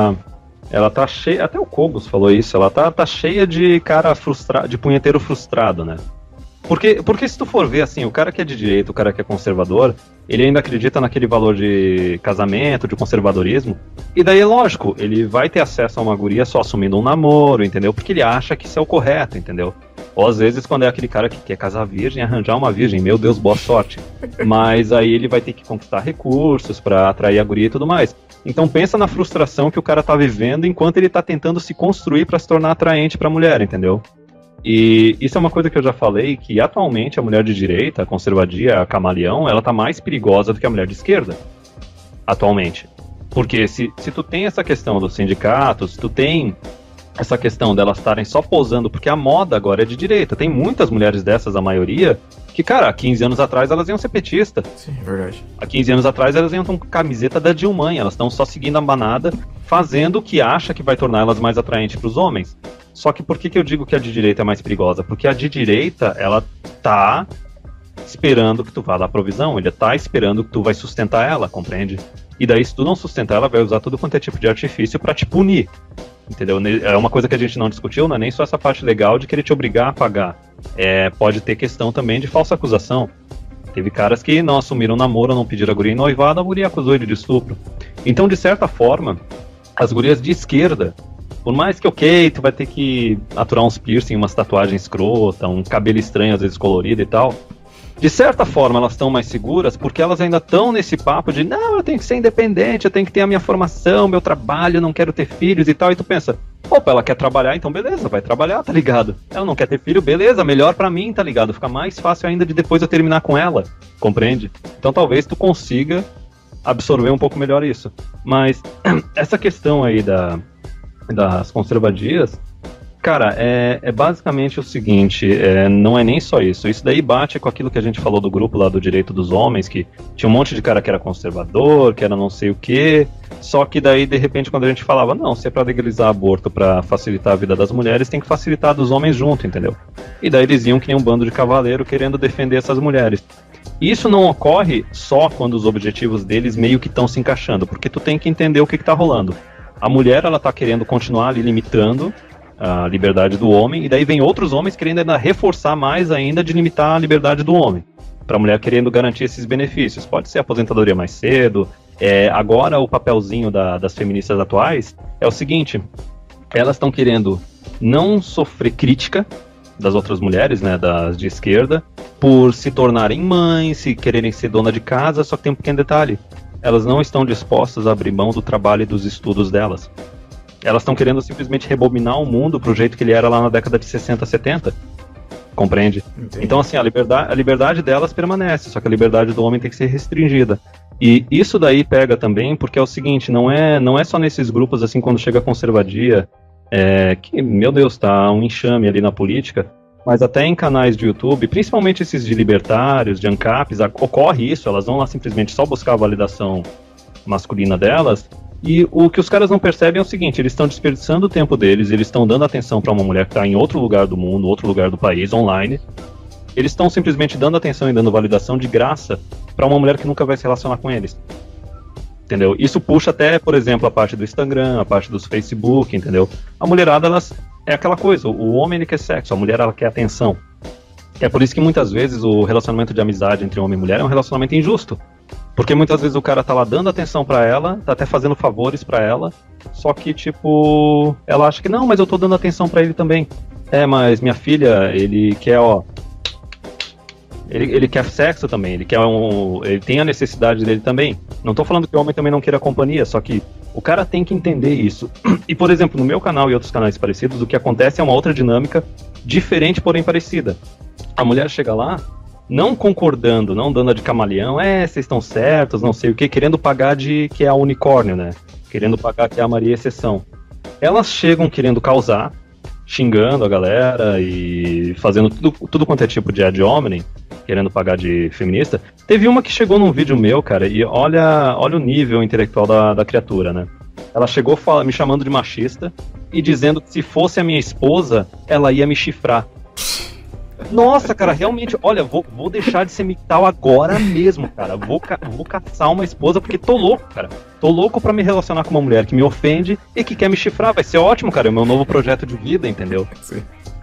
tá cheia, até o Cobos falou isso, ela tá cheia de cara frustrado, de punheteiro frustrado, né? Porque se tu for ver, assim, o cara que é de direita, o cara que é conservador, ele ainda acredita naquele valor de casamento, de conservadorismo, e daí, lógico, ele vai ter acesso a uma guria só assumindo um namoro, entendeu? Porque ele acha que isso é o correto, entendeu? Ou às vezes quando é aquele cara que quer casar virgem, arranjar uma virgem, meu Deus, boa sorte. Mas aí ele vai ter que conquistar recursos pra atrair a guria e tudo mais. Então pensa na frustração que o cara tá vivendo enquanto ele tá tentando se construir pra se tornar atraente pra mulher, entendeu? E isso é uma coisa que eu já falei, que atualmente a mulher de direita, a conservadia, a camaleão, ela tá mais perigosa do que a mulher de esquerda, atualmente. Porque se tu tem essa questão dos sindicatos, se tu tem essa questão delas estarem só posando, porque a moda agora é de direita, tem muitas mulheres dessas, a maioria, que, cara, há 15 anos atrás elas iam ser petistas. Sim, é verdade. Há 15 anos atrás elas iam com camiseta da Dilma, elas estão só seguindo a manada, fazendo o que acha que vai tornar elas mais atraentes para os homens. Só que por que eu digo que a de direita é mais perigosa? Porque a de direita, ela tá esperando que tu vá dar provisão, ele tá esperando que tu vai sustentar ela, compreende? E daí, se tu não sustentar, ela vai usar tudo quanto é tipo de artifício pra te punir. Entendeu? É uma coisa que a gente não discutiu, não é nem só essa parte legal de querer te obrigar a pagar. Pode ter questão também de falsa acusação. Teve caras que não assumiram namoro, não pediram a guria em noivado, a guria acusou ele de estupro. Então, de certa forma, as gurias de esquerda, por mais que, ok, tu vai ter que aturar uns piercing, umas tatuagens escrota, um cabelo estranho, às vezes colorido e tal, de certa forma elas estão mais seguras porque elas ainda estão nesse papo de não, eu tenho que ser independente, eu tenho que ter a minha formação, meu trabalho, não quero ter filhos e tal, e tu pensa, opa, ela quer trabalhar, então beleza, vai trabalhar, tá ligado? Ela não quer ter filho, beleza, melhor pra mim, tá ligado? Fica mais fácil ainda de depois eu terminar com ela, compreende? Então talvez tu consiga absorver um pouco melhor isso. Mas essa questão aí das conservadias, cara, é basicamente o seguinte, não é nem só isso. Isso daí bate com aquilo que a gente falou do grupo lá do Direito dos Homens, que tinha um monte de cara que era conservador, que era não sei o quê, só que daí, de repente, quando a gente falava, não, se é pra legalizar aborto pra facilitar a vida das mulheres, tem que facilitar a dos homens junto, entendeu? E daí eles iam que nem um bando de cavaleiro querendo defender essas mulheres. Isso não ocorre só quando os objetivos deles meio que estão se encaixando, porque tu tem que entender o que tá rolando. A mulher, ela tá querendo continuar ali limitando a liberdade do homem, e daí vem outros homens querendo ainda reforçar mais ainda de limitar a liberdade do homem, para a mulher querendo garantir esses benefícios. Pode ser aposentadoria mais cedo. Agora o papelzinho das feministas atuais é o seguinte, elas estão querendo não sofrer crítica das outras mulheres, né, das de esquerda, por se tornarem mães, se quererem ser dona de casa, só que tem um pequeno detalhe, elas não estão dispostas a abrir mão do trabalho e dos estudos delas. Elas estão querendo simplesmente rebobinar o mundo pro jeito que ele era lá na década de 60, 70. Compreende? Entendi. Então, assim, a liberdade delas permanece, só que a liberdade do homem tem que ser restringida. E isso daí pega também, porque é o seguinte, não é só nesses grupos, assim, quando chega a conservadia, que, meu Deus, tá um enxame ali na política, mas até em canais de YouTube, principalmente esses de libertários, de ANCAPs, ocorre isso, elas vão lá simplesmente só buscar a validação masculina delas. E o que os caras não percebem é o seguinte, eles estão desperdiçando o tempo deles, eles estão dando atenção para uma mulher que está em outro lugar do mundo, outro lugar do país, online. Eles estão simplesmente dando atenção e dando validação de graça para uma mulher que nunca vai se relacionar com eles. Entendeu? Isso puxa até, por exemplo, a parte do Instagram, a parte dos Facebook, entendeu? A mulherada, é aquela coisa, o homem ele quer sexo, a mulher ela quer atenção. É por isso que muitas vezes o relacionamento de amizade entre homem e mulher é um relacionamento injusto. Porque muitas vezes o cara tá lá dando atenção pra ela, tá até fazendo favores pra ela, só que, tipo, ela acha que não, mas eu tô dando atenção pra ele também. Mas minha filha, ele quer, ele quer sexo também, ele tem a necessidade dele também. Não tô falando que o homem também não queira companhia, só que o cara tem que entender isso. E, por exemplo, no meu canal e outros canais parecidos, o que acontece é uma outra dinâmica, diferente, porém parecida. A mulher chega lá, não concordando, não dando a de camaleão, vocês estão certos, não sei o que, querendo pagar de que é a unicórnio, né? Querendo pagar que é a Maria Exceção. Elas chegam querendo causar, xingando a galera e fazendo tudo quanto é tipo de ad hominem, querendo pagar de feminista. Teve uma que chegou num vídeo meu, cara, e olha o nível intelectual da criatura, né? Ela chegou me chamando de machista e dizendo que se fosse a minha esposa, ela ia me chifrar. Nossa, cara, realmente, olha, vou deixar de ser mictal agora mesmo, cara. Vou caçar uma esposa porque tô louco, cara. Tô louco pra me relacionar com uma mulher que me ofende e que quer me chifrar. Vai ser ótimo, cara, é o meu novo projeto de vida, entendeu? Sim.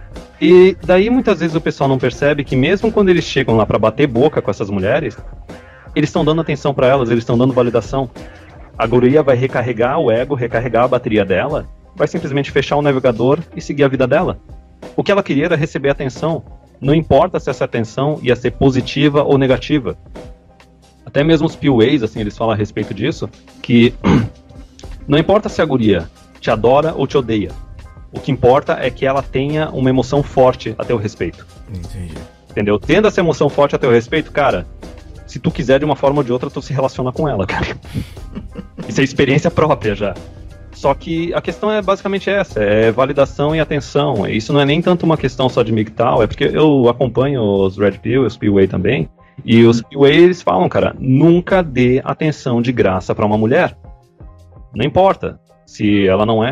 E daí muitas vezes o pessoal não percebe que mesmo quando eles chegam lá pra bater boca com essas mulheres, eles estão dando atenção pra elas, eles estão dando validação. A guria vai recarregar o ego, recarregar a bateria dela, vai simplesmente fechar o navegador e seguir a vida dela. O que ela queria era receber atenção. Não importa se essa atenção ia ser positiva ou negativa. Até mesmo os PUAs, assim, eles falam a respeito disso, que não importa se a guria te adora ou te odeia. O que importa é que ela tenha uma emoção forte a teu respeito. Entendi. Entendeu? Tendo essa emoção forte a teu respeito, cara, se tu quiser de uma forma ou de outra, tu se relaciona com ela, cara. Isso é experiência própria já. Só que a questão é basicamente essa, é validação e atenção. Isso não é nem tanto uma questão só de MGTOW, é porque eu acompanho os Red Pill e os PUA também, e os PUA eles falam, cara, nunca dê atenção de graça pra uma mulher. Não importa se ela não é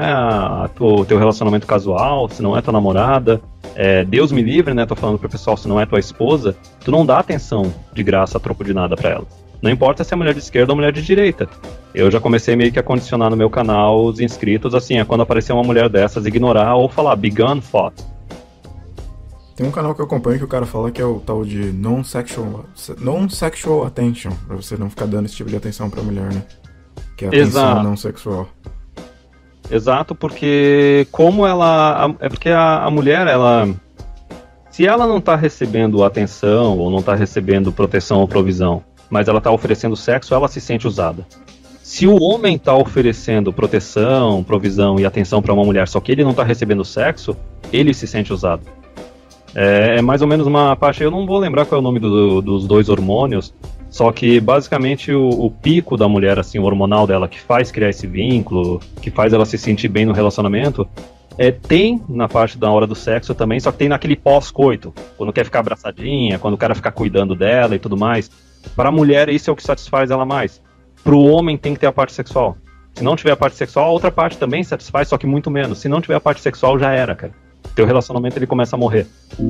o teu relacionamento casual, se não é tua namorada, Deus me livre, né, tô falando pro pessoal, se não é tua esposa, tu não dá atenção de graça a troco de nada pra ela. Não importa se é mulher de esquerda ou mulher de direita. Eu já comecei meio que a condicionar no meu canal os inscritos, assim, quando aparecer uma mulher dessas, ignorar ou falar, be gone, fuck. Tem um canal que eu acompanho que o cara fala que é o tal de non-sexual attention, pra você não ficar dando esse tipo de atenção pra mulher, né? Que é a atenção não sexual. Exato, porque como ela... É porque a mulher, ela... Se ela não tá recebendo atenção, ou não tá recebendo proteção ou provisão, mas ela tá oferecendo sexo, ela se sente usada. Se o homem tá oferecendo proteção, provisão e atenção pra uma mulher, só que ele não tá recebendo sexo, ele se sente usado. É mais ou menos uma parte, eu não vou lembrar qual é o nome dos dois hormônios, só que basicamente o pico da mulher, assim, o hormonal dela, que faz criar esse vínculo, que faz ela se sentir bem no relacionamento, tem na parte da hora do sexo também, só que tem naquele pós-coito, quando quer ficar abraçadinha, quando o cara ficar cuidando dela e tudo mais. Para a mulher, isso é o que satisfaz ela mais. Para o homem tem que ter a parte sexual. Se não tiver a parte sexual, a outra parte também satisfaz, só que muito menos. Se não tiver a parte sexual, já era, cara. Teu relacionamento ele começa a morrer.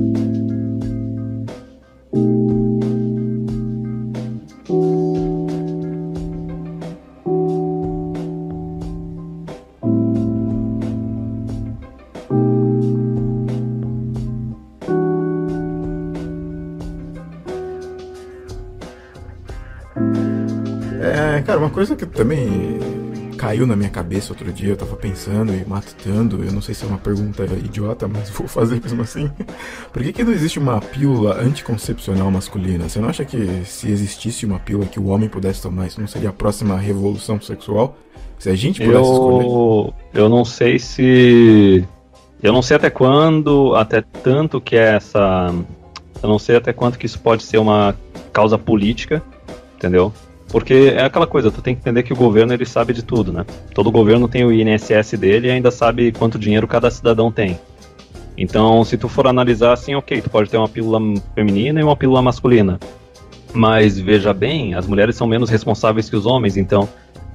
Cara, uma coisa que também caiu na minha cabeça outro dia, eu tava pensando e matutando, eu não sei se é uma pergunta idiota, mas vou fazer mesmo assim. Por que não existe uma pílula anticoncepcional masculina? Você não acha que se existisse uma pílula que o homem pudesse tomar, isso não seria a próxima revolução sexual? Se a gente pudesse escolher? Eu não sei se... Eu não sei até quando, até tanto que é essa... Eu não sei até quanto que isso pode ser uma causa política, entendeu? Porque é aquela coisa, tu tem que entender que o governo ele sabe de tudo, né? Todo governo tem o INSS dele e ainda sabe quanto dinheiro cada cidadão tem. Então, se tu for analisar assim, ok, tu pode ter uma pílula feminina e uma pílula masculina. Mas, veja bem, as mulheres são menos responsáveis que os homens, então...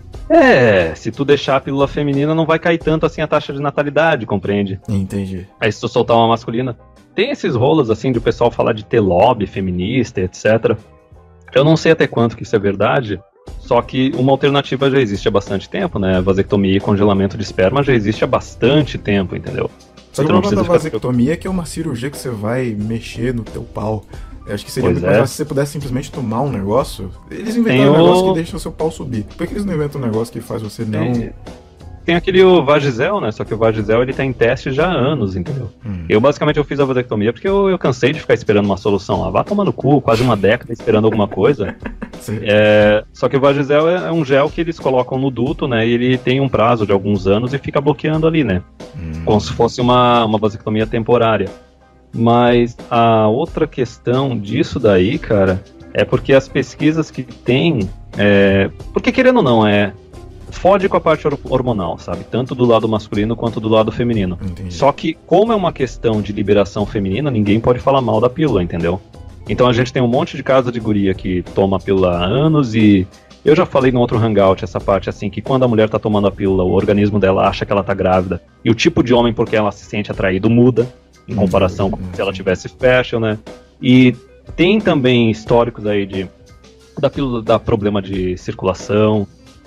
se tu deixar a pílula feminina não vai cair tanto assim a taxa de natalidade, compreende? Entendi. Aí se tu soltar uma masculina... Tem esses rolos assim de o pessoal falar de ter lobby feminista, etc. Eu não sei até quanto que isso é verdade, só que uma alternativa já existe há bastante tempo, né? Vasectomia e congelamento de esperma já existe há bastante tempo, entendeu? Só que o problema da vasectomia é que é uma cirurgia que você vai mexer no teu pau. Eu acho que seria muito mais fácil se você pudesse simplesmente tomar um negócio. Eles inventaram um negócio que deixa o seu pau subir. Por que eles não inventam um negócio que faz você não... Tem aquele Vagisil, né? Só que o Vagisil ele tá em teste já há anos, entendeu? Eu basicamente fiz a vasectomia porque eu cansei de ficar esperando uma solução lá. Vá tomar no cu, quase uma década esperando alguma coisa. Só que o Vagisil é um gel que eles colocam no duto, né? E ele tem um prazo de alguns anos e fica bloqueando ali, né? Como se fosse uma vasectomia temporária. Mas a outra questão disso daí, cara, é porque as pesquisas que tem... porque querendo ou não, fode com a parte hormonal, sabe? Tanto do lado masculino quanto do lado feminino. Entendi. Só que, como é uma questão de liberação feminina, ninguém pode falar mal da pílula, entendeu? Então a gente tem um monte de caso de guria que toma a pílula há anos e... Eu já falei no outro hangout essa parte, assim, que quando a mulher tá tomando a pílula, o organismo dela acha que ela tá grávida. E o tipo de homem por que ela se sente atraído muda, em comparação com se ela tivesse fashion, né? E tem também históricos aí da pílula dar problema de circulação.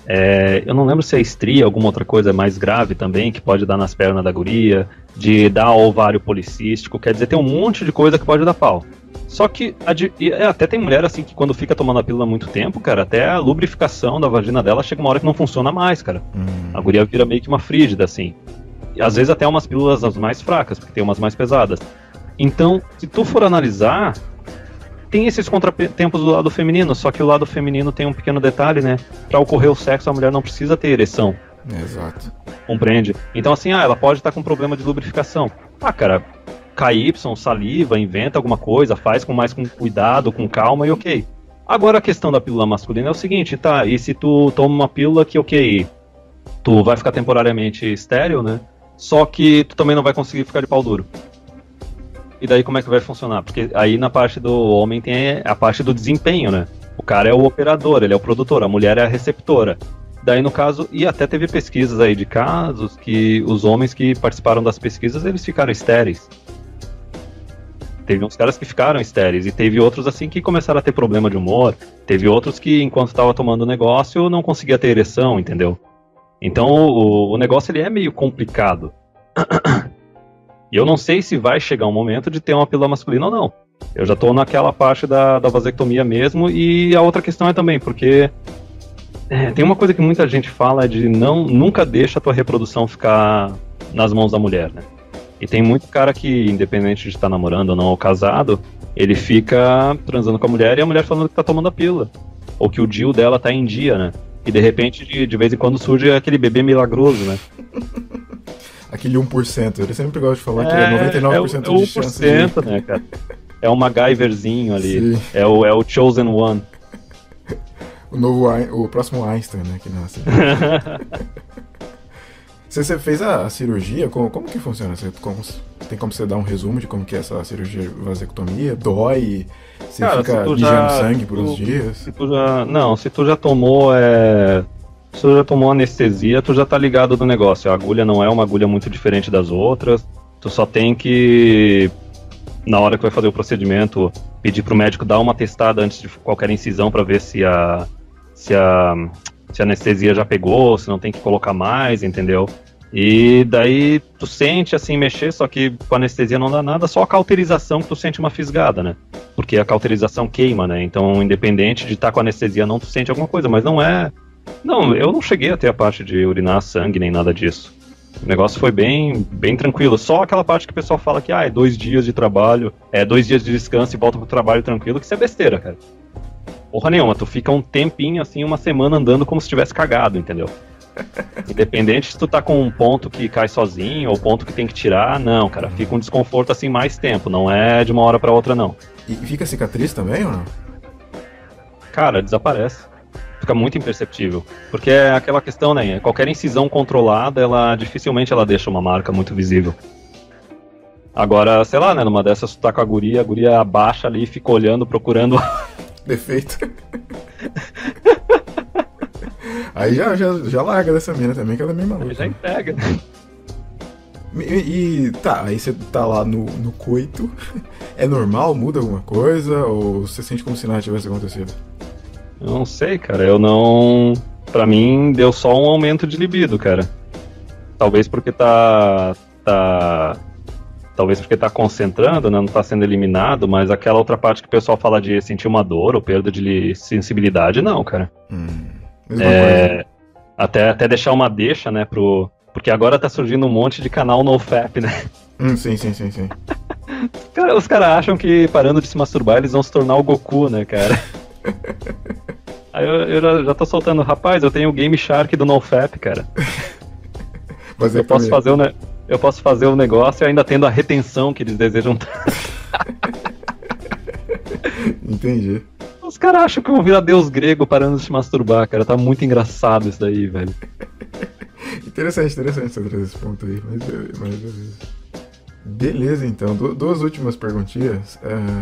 Eu não lembro se é estria, alguma outra coisa mais grave também, que pode dar nas pernas da guria, de dar ovário policístico, quer dizer, tem um monte de coisa que pode dar pau. Só que até tem mulher assim que quando fica tomando a pílula há muito tempo, cara, até a lubrificação da vagina dela chega uma hora que não funciona mais, cara. A guria vira meio que uma frígida, assim. E às vezes até umas pílulas as mais fracas, porque tem umas mais pesadas. Então, se tu for analisar, tem esses contratempos do lado feminino, só que o lado feminino tem um pequeno detalhe, né? Pra ocorrer o sexo, a mulher não precisa ter ereção. Exato. Compreende? Então assim, ela pode estar com problema de lubrificação. Cara, KY, saliva, inventa alguma coisa, faz com cuidado, com calma e ok. Agora a questão da pílula masculina é o seguinte, tá? E se tu toma uma pílula que, ok, tu vai ficar temporariamente estéril, né? Só que tu também não vai conseguir ficar de pau duro. E daí como é que vai funcionar? Porque aí na parte do homem tem a parte do desempenho, né? O cara é o operador, ele é o produtor, a mulher é a receptora. Daí no caso, e até teve pesquisas aí de casos que os homens que participaram das pesquisas, eles ficaram estéreis. Teve uns caras que ficaram estéreis e teve outros assim que começaram a ter problema de humor. Teve outros que enquanto estava tomando o negócio não conseguia ter ereção, entendeu? Então o negócio ele é meio complicado. E eu não sei se vai chegar um momento de ter uma pílula masculina ou não. Eu já tô naquela parte da vasectomia mesmo, e a outra questão é também, porque tem uma coisa que muita gente fala de nunca deixa a tua reprodução ficar nas mãos da mulher, né? E tem muito cara que, independente de estar namorando ou não, ou casado, ele fica transando com a mulher e a mulher falando que tá tomando a pílula. Ou que o DIU dela tá em dia, né? E de repente, de vez em quando, surge aquele bebê milagroso, né? Aquele 1%, ele sempre gosta de falar que é 99% de chance de... 1%, né, cara? É um MacGyverzinho ali. É o Chosen One. O próximo Einstein, né, que nasce. Você fez a cirurgia? Como que funciona? Tem como você dar um resumo de como que é essa cirurgia de vasectomia? Dói? Você fica mijando sangue por uns dias? Se tu já tomou anestesia, tu já tá ligado do negócio. A agulha não é uma agulha muito diferente das outras. Tu só tem que, na hora que vai fazer o procedimento, pedir pro médico dar uma testada antes de qualquer incisão para ver se a anestesia já pegou, se não tem que colocar mais, entendeu? E daí tu sente assim mexer, só que com anestesia não dá nada, só a cauterização que tu sente uma fisgada, né? Porque a cauterização queima, né? Então, independente de estar com anestesia, não tu sente alguma coisa, mas não é... Não, eu não cheguei até a parte de urinar sangue nem nada disso. O negócio foi bem tranquilo. Só aquela parte que o pessoal fala que é 2 dias de trabalho, 2 dias de descanso e volta pro trabalho tranquilo, que isso é besteira, cara. Porra nenhuma, tu fica um tempinho, assim, uma semana andando como se tivesse cagado, entendeu? Independente se tu tá com um ponto que cai sozinho ou ponto que tem que tirar, não, cara, fica um desconforto assim mais tempo, não é de uma hora pra outra, não. E fica cicatriz também ou não? Cara, desaparece. Fica muito imperceptível. Porque é aquela questão, né? Qualquer incisão controlada, dificilmente ela deixa uma marca muito visível. Agora, sei lá, né? Numa dessas tu tá com a guria abaixa ali e fica olhando, procurando... Defeito. Aí já larga dessa mina também, que ela é meio maluca. Já entrega. Aí você tá lá no coito. É normal? Muda alguma coisa? Ou você sente como se nada tivesse acontecido? Eu não sei, cara. Pra mim, deu só um aumento de libido, cara. Talvez porque Talvez porque tá concentrando, né, não tá sendo eliminado, mas aquela outra parte que o pessoal fala de sentir uma dor ou perda de sensibilidade, não, cara. Mesma coisa. Até deixar uma deixa, né, porque agora tá surgindo um monte de canal NoFap, né? Sim. Cara, os caras acham que parando de se masturbar eles vão se tornar o Goku, né, cara? Aí eu já tô soltando, rapaz, eu tenho o Game Shark do NoFap, cara. Mas eu posso fazer o negócio e ainda tendo a retenção que eles desejam. Entendi. Os caras acham que eu vou virar deus grego parando de se masturbar, cara. Tá muito engraçado isso daí, velho. Interessante você trazer esse ponto aí, mas beleza. Beleza, então. Duas últimas perguntinhas.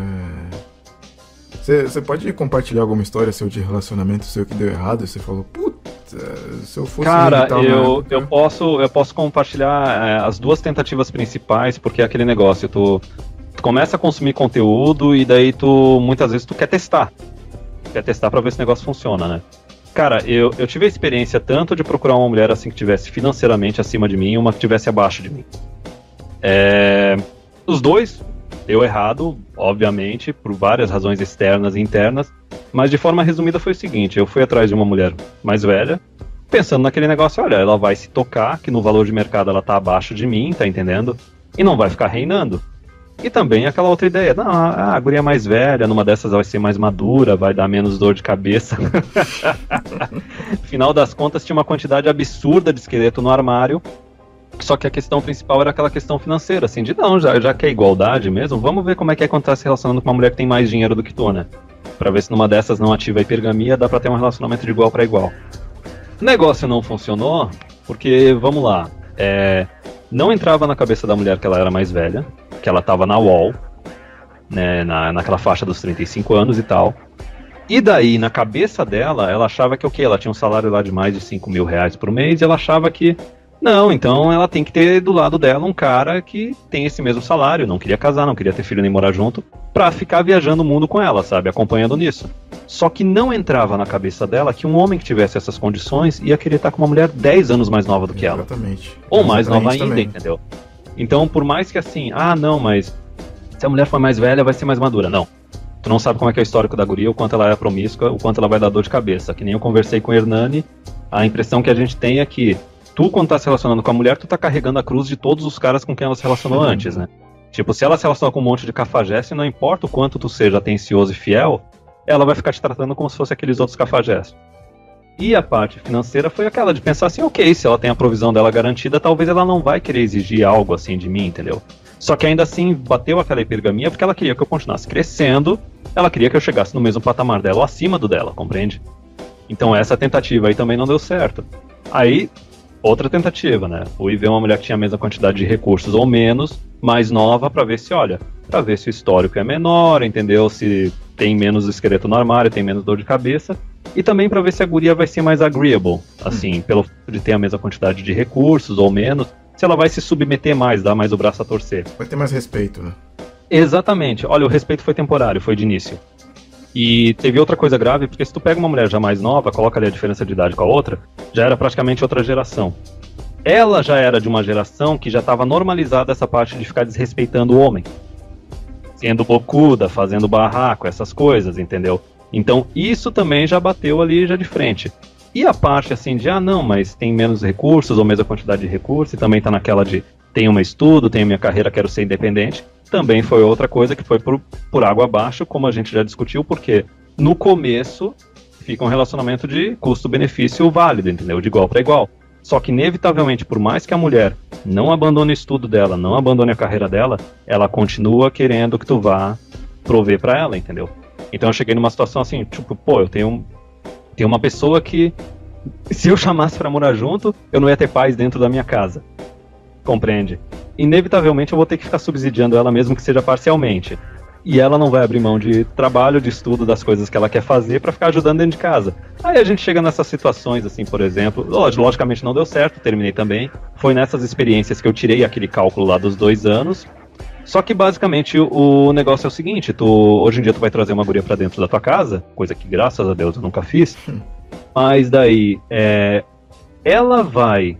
Você pode compartilhar alguma história seu de relacionamento seu que deu errado e você falou, puta, se eu fosse... Cara, eu posso compartilhar as 2 tentativas principais, porque é aquele negócio, tu começa a consumir conteúdo e daí muitas vezes tu quer testar. Quer testar pra ver se o negócio funciona, né? Cara, eu tive a experiência tanto de procurar uma mulher assim que tivesse financeiramente acima de mim e uma que tivesse abaixo de mim. Os dois deu errado, obviamente, por várias razões externas e internas, mas de forma resumida foi o seguinte: eu fui atrás de uma mulher mais velha, pensando naquele negócio, olha, ela vai se tocar, que no valor de mercado ela tá abaixo de mim, tá entendendo? E não vai ficar reinando. E também aquela outra ideia, não, a guria mais velha, numa dessas vai ser mais madura, vai dar menos dor de cabeça. Final das contas, tinha uma quantidade absurda de esqueleto no armário, só que a questão principal era aquela questão financeira, assim, de não, já que é igualdade mesmo, vamos ver como é que quando tá se relacionando com uma mulher que tem mais dinheiro do que tu, né? Pra ver se numa dessas não ativa a hipergamia, dá pra ter um relacionamento de igual pra igual. O negócio não funcionou, porque, vamos lá, não entrava na cabeça da mulher que ela era mais velha, que ela tava na UOL, né, naquela faixa dos 35 anos e tal. E daí, na cabeça dela, ela achava que ela tinha um salário lá de mais de 5 mil reais por mês, e ela achava que, não, então ela tem que ter do lado dela um cara que tem esse mesmo salário, não queria casar, não queria ter filho nem morar junto, pra ficar viajando o mundo com ela, sabe, acompanhando nisso. Só que não entrava na cabeça dela que um homem que tivesse essas condições ia querer estar com uma mulher 10 anos mais nova do que ela. Exatamente. Ou mais nova ainda, também, entendeu? Então, por mais que assim, não, mas se a mulher for mais velha, vai ser mais madura. Não. Tu não sabe como é que é o histórico da guria, o quanto ela é promíscua, o quanto ela vai dar dor de cabeça. Que nem eu conversei com o Hernani, a impressão que a gente tem é que tu, quando tá se relacionando com a mulher, tu tá carregando a cruz de todos os caras com quem ela se relacionou antes, né? Tipo, se ela se relaciona com um monte de cafajeste, não importa o quanto tu seja atencioso e fiel, ela vai ficar te tratando como se fosse aqueles outros cafajestes. E a parte financeira foi aquela de pensar assim, ok, se ela tem a provisão dela garantida, talvez ela não vai querer exigir algo assim de mim, entendeu? Só que ainda assim, bateu aquela hipergamia porque ela queria que eu continuasse crescendo, ela queria que eu chegasse no mesmo patamar dela ou acima do dela, compreende? Então essa tentativa aí também não deu certo. Aí, outra tentativa, né? Fui ver uma mulher que tinha a mesma quantidade de recursos ou menos, mais nova, pra ver se, pra ver se o histórico é menor, entendeu? Se tem menos esqueleto no armário, tem menos dor de cabeça. E também pra ver se a guria vai ser mais agreeable, assim, pelo fato de ter a mesma quantidade de recursos ou menos, se ela vai se submeter mais, dar mais o braço a torcer. Vai ter mais respeito, né? Exatamente. Olha, o respeito foi temporário, foi de início. E teve outra coisa grave, porque se tu pega uma mulher já mais nova, coloca ali a diferença de idade com a outra, já era praticamente outra geração. Ela já era de uma geração que já estava normalizada essa parte de ficar desrespeitando o homem. Sendo bocuda, fazendo barraco, essas coisas, entendeu? Então isso também já bateu ali já de frente. E a parte assim de, não, mas tem menos recursos ou mesma quantidade de recursos, e também tá naquela de, tenho meu estudo, tenho minha carreira, quero ser independente, também foi outra coisa que foi por água abaixo, como a gente já discutiu, porque no começo fica um relacionamento de custo-benefício válido, entendeu? De igual para igual. Só que inevitavelmente, por mais que a mulher não abandone o estudo dela, não abandone a carreira dela, ela continua querendo que tu vá prover para ela, entendeu? Então eu cheguei numa situação assim, tipo, eu tenho uma pessoa que, se eu chamasse pra morar junto, eu não ia ter paz dentro da minha casa. Compreende? Inevitavelmente eu vou ter que ficar subsidiando ela mesmo que seja parcialmente. E ela não vai abrir mão de trabalho, de estudo, das coisas que ela quer fazer pra ficar ajudando dentro de casa. Aí a gente chega nessas situações, assim, por exemplo, logicamente não deu certo, terminei também. Foi nessas experiências que eu tirei aquele cálculo lá dos 2 anos. Só que basicamente o negócio é o seguinte, hoje em dia tu vai trazer uma guria pra dentro da tua casa, coisa que graças a Deus eu nunca fiz, mas daí ela vai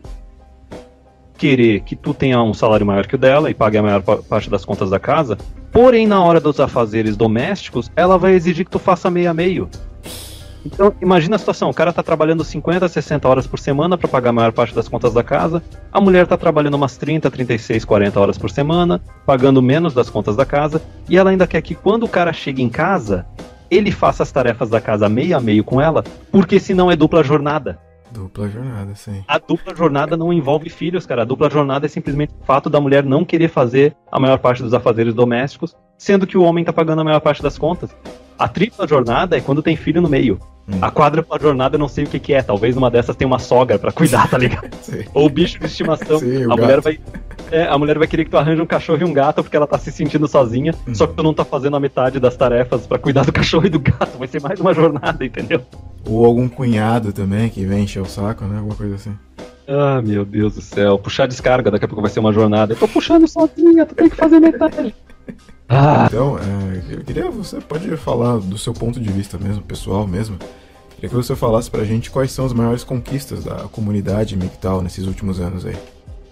querer que tu tenha um salário maior que o dela e pague a maior parte das contas da casa, porém na hora dos afazeres domésticos ela vai exigir que tu faça meio a meio. Então, imagina a situação, o cara tá trabalhando 50, 60 horas por semana para pagar a maior parte das contas da casa, a mulher tá trabalhando umas 30, 36, 40 horas por semana, pagando menos das contas da casa, e ela ainda quer que quando o cara chega em casa, ele faça as tarefas da casa meio a meio com ela, porque senão é dupla jornada. Dupla jornada, sim. A dupla jornada não envolve filhos, cara. A dupla jornada é simplesmente o fato da mulher não querer fazer a maior parte dos afazeres domésticos, sendo que o homem tá pagando a maior parte das contas. A tripla jornada é quando tem filho no meio. A quádrupla jornada eu não sei o que é. Talvez uma dessas tenha uma sogra pra cuidar, tá ligado? Ou bicho de estimação. Sim, a mulher vai querer que tu arranje um cachorro e um gato porque ela tá se sentindo sozinha, só que tu não tá fazendo a metade das tarefas pra cuidar do cachorro e do gato. Vai ser mais uma jornada, entendeu? Ou algum cunhado também que vem encher o saco, né? Alguma coisa assim. Ah, meu Deus do céu. Puxar descarga, daqui a pouco vai ser uma jornada. Eu tô puxando sozinha, tu tem que fazer metade. Então, eu queria, você pode falar do seu ponto de vista mesmo, pessoal mesmo. Queria que você falasse pra gente quais são as maiores conquistas da comunidade MGTOW nesses últimos anos aí.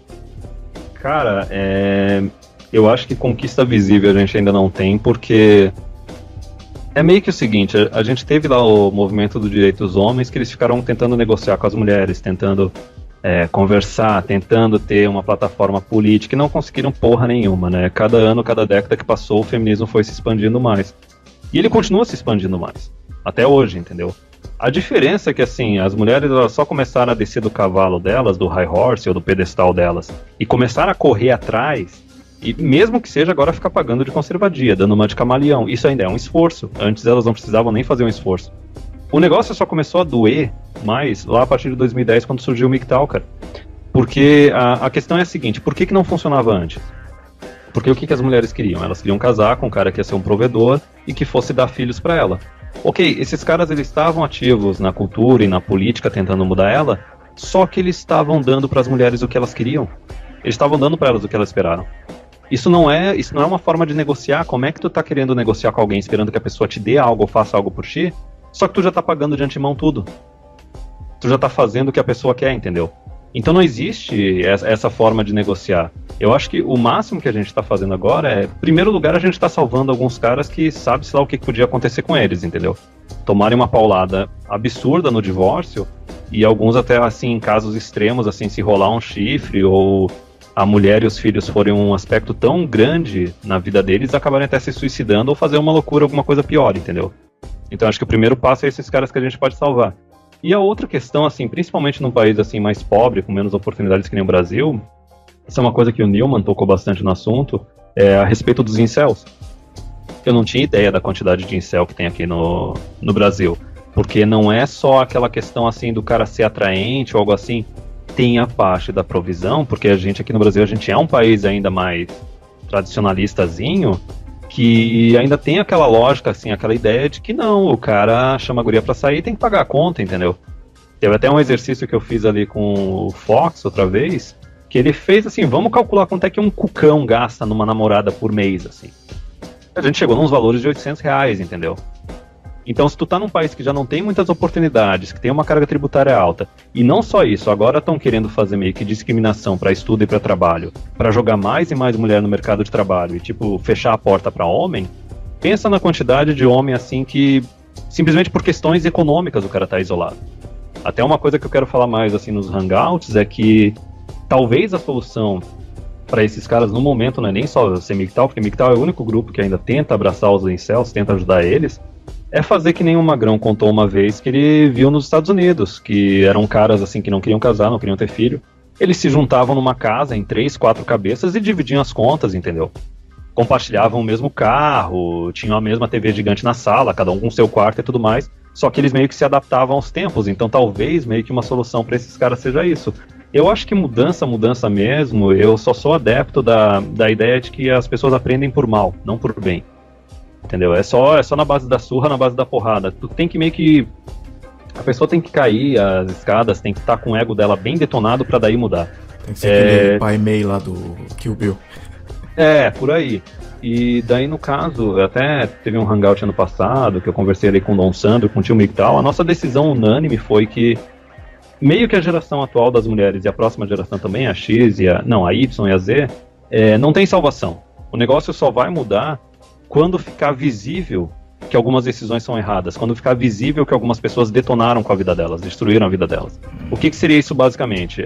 Cara, eu acho que conquista visível a gente ainda não tem, porque é meio que o seguinte, a gente teve lá o movimento do direito dos homens, que eles ficaram tentando negociar com as mulheres, tentando conversar, tentando ter uma plataforma política, e não conseguiram porra nenhuma, né? Cada ano, cada década que passou, o feminismo foi se expandindo mais. E ele continua se expandindo mais, até hoje, entendeu? A diferença é que, assim, as mulheres elas só começaram a descer do cavalo delas, do high horse ou do pedestal delas, e começaram a correr atrás, e mesmo que seja agora ficar pagando de conservadia, dando uma de camaleão. Isso ainda é um esforço. Antes elas não precisavam nem fazer um esforço. O negócio só começou a doer mais lá a partir de 2010, quando surgiu o MGTOW, cara. Porque a questão é a seguinte, por que não funcionava antes? Porque o que as mulheres queriam? Elas queriam casar com um cara que ia ser um provedor e que fosse dar filhos pra ela. Ok, esses caras eles estavam ativos na cultura e na política tentando mudar ela, só que eles estavam dando pras mulheres o que elas queriam. Eles estavam dando pra elas o que elas esperaram. Isso não é uma forma de negociar. Como é que tu tá querendo negociar com alguém esperando que a pessoa te dê algo ou faça algo por ti, só que tu já tá pagando de antemão tudo? Tu já tá fazendo o que a pessoa quer, entendeu? Então não existe essa forma de negociar. Eu acho que o máximo que a gente tá fazendo agora é, em primeiro lugar, a gente tá salvando alguns caras que sabe-se lá o que podia acontecer com eles, entendeu? Tomarem uma paulada absurda no divórcio, e alguns até, assim, em casos extremos, assim, se rolar um chifre, ou a mulher e os filhos forem um aspecto tão grande na vida deles, acabarem até se suicidando ou fazer uma loucura, alguma coisa pior, entendeu? Então acho que o primeiro passo é esses caras que a gente pode salvar. E a outra questão, assim, principalmente num país assim mais pobre, com menos oportunidades que nem o Brasil, essa é uma coisa que o Newman tocou bastante no assunto, é a respeito dos incels. Eu não tinha ideia da quantidade de incel que tem aqui no Brasil, porque não é só aquela questão assim do cara ser atraente ou algo assim, tem a parte da provisão, porque a gente aqui no Brasil, a gente é um país ainda mais tradicionalistazinho, que ainda tem aquela lógica, assim, aquela ideia de que não, o cara chama a guria pra sair e tem que pagar a conta, entendeu? Teve até um exercício que eu fiz ali com o Fox outra vez, que ele fez assim, vamos calcular quanto é que um cucão gasta numa namorada por mês, assim. A gente chegou nos valores de R$800, entendeu? Então, se tu tá num país que já não tem muitas oportunidades, que tem uma carga tributária alta, e não só isso, agora estão querendo fazer meio que discriminação para estudo e para trabalho, para jogar mais e mais mulher no mercado de trabalho e, tipo, fechar a porta para homem, pensa na quantidade de homem, assim, que simplesmente por questões econômicas o cara tá isolado. Até uma coisa que eu quero falar mais, assim, nos hangouts é que talvez a solução para esses caras no momento não é nem só ser MGTOW, porque MGTOW é o único grupo que ainda tenta abraçar os incels, tenta ajudar eles, é fazer que nem o Magrão contou uma vez que ele viu nos Estados Unidos, que eram caras assim que não queriam casar, não queriam ter filho. Eles se juntavam numa casa em 3, 4 cabeças e dividiam as contas, entendeu? Compartilhavam o mesmo carro, tinham a mesma TV gigante na sala, cada um com seu quarto e tudo mais, só que eles meio que se adaptavam aos tempos, então talvez meio que uma solução para esses caras seja isso. Eu acho que mudança mesmo, eu só sou adepto da ideia de que as pessoas aprendem por mal, não por bem. Entendeu? É só na base da surra, na base da porrada. Tu tem que meio que... A pessoa tem que cair as escadas, tem que estar com o ego dela bem detonado pra daí mudar. Tem que ser aquele pai Mei lá do Kill Bill. É, por aí. E daí, no caso, até teve um hangout ano passado, que eu conversei ali com o Dom Sandro, com o tio MGTOW, a nossa decisão unânime foi que meio que a geração atual das mulheres e a próxima geração também, a X e a Y e a Z, não tem salvação. O negócio só vai mudar quando ficar visível que algumas decisões são erradas, quando ficar visível que algumas pessoas detonaram com a vida delas, destruíram a vida delas. O que seria isso basicamente?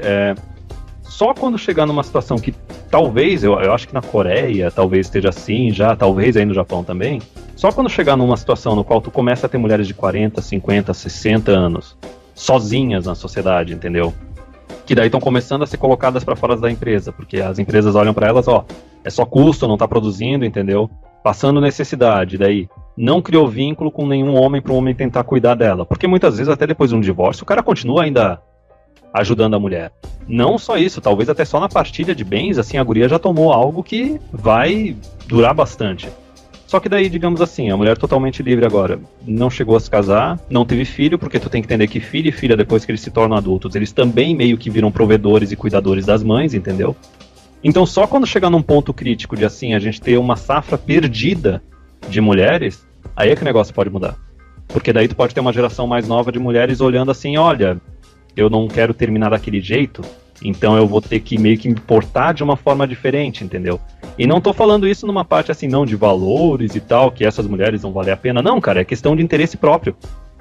Só quando chegar numa situação que talvez, eu acho que na Coreia talvez esteja assim já, talvez aí no Japão também, só quando chegar numa situação no qual tu começa a ter mulheres de 40, 50, 60 anos sozinhas na sociedade, entendeu? Que daí estão começando a ser colocadas para fora da empresa, porque as empresas olham para elas, ó, é só custo, não tá produzindo, entendeu? Passando necessidade, daí não criou vínculo com nenhum homem para o homem tentar cuidar dela, porque muitas vezes até depois de um divórcio o cara continua ainda ajudando a mulher. Não só isso, talvez até só na partilha de bens, assim, a guria já tomou algo que vai durar bastante. Só que daí, digamos assim, a mulher totalmente livre agora, não chegou a se casar, não teve filho, porque tu tem que entender que filho e filha, depois que eles se tornam adultos, eles também meio que viram provedores e cuidadores das mães, entendeu? Então só quando chegar num ponto crítico de assim, a gente ter uma safra perdida de mulheres, aí é que o negócio pode mudar. Porque daí tu pode ter uma geração mais nova de mulheres olhando assim, olha, eu não quero terminar daquele jeito, então eu vou ter que meio que me portar de uma forma diferente, entendeu? E não tô falando isso numa parte assim, não, de valores e tal, que essas mulheres vão valer a pena. Não, cara, é questão de interesse próprio.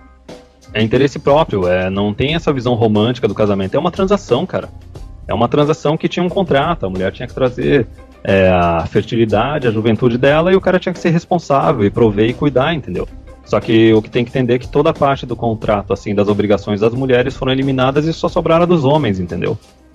É interesse próprio, não tem essa visão romântica do casamento, é uma transação, cara. É uma transação que tinha um contrato, a mulher tinha que trazer a fertilidade, a juventude dela, e o cara tinha que ser responsável e prover e cuidar, entendeu? Só que o que tem que entender é que toda a parte do contrato, assim, das obrigações das mulheres foram eliminadas e só sobraram dos homens, entendeu?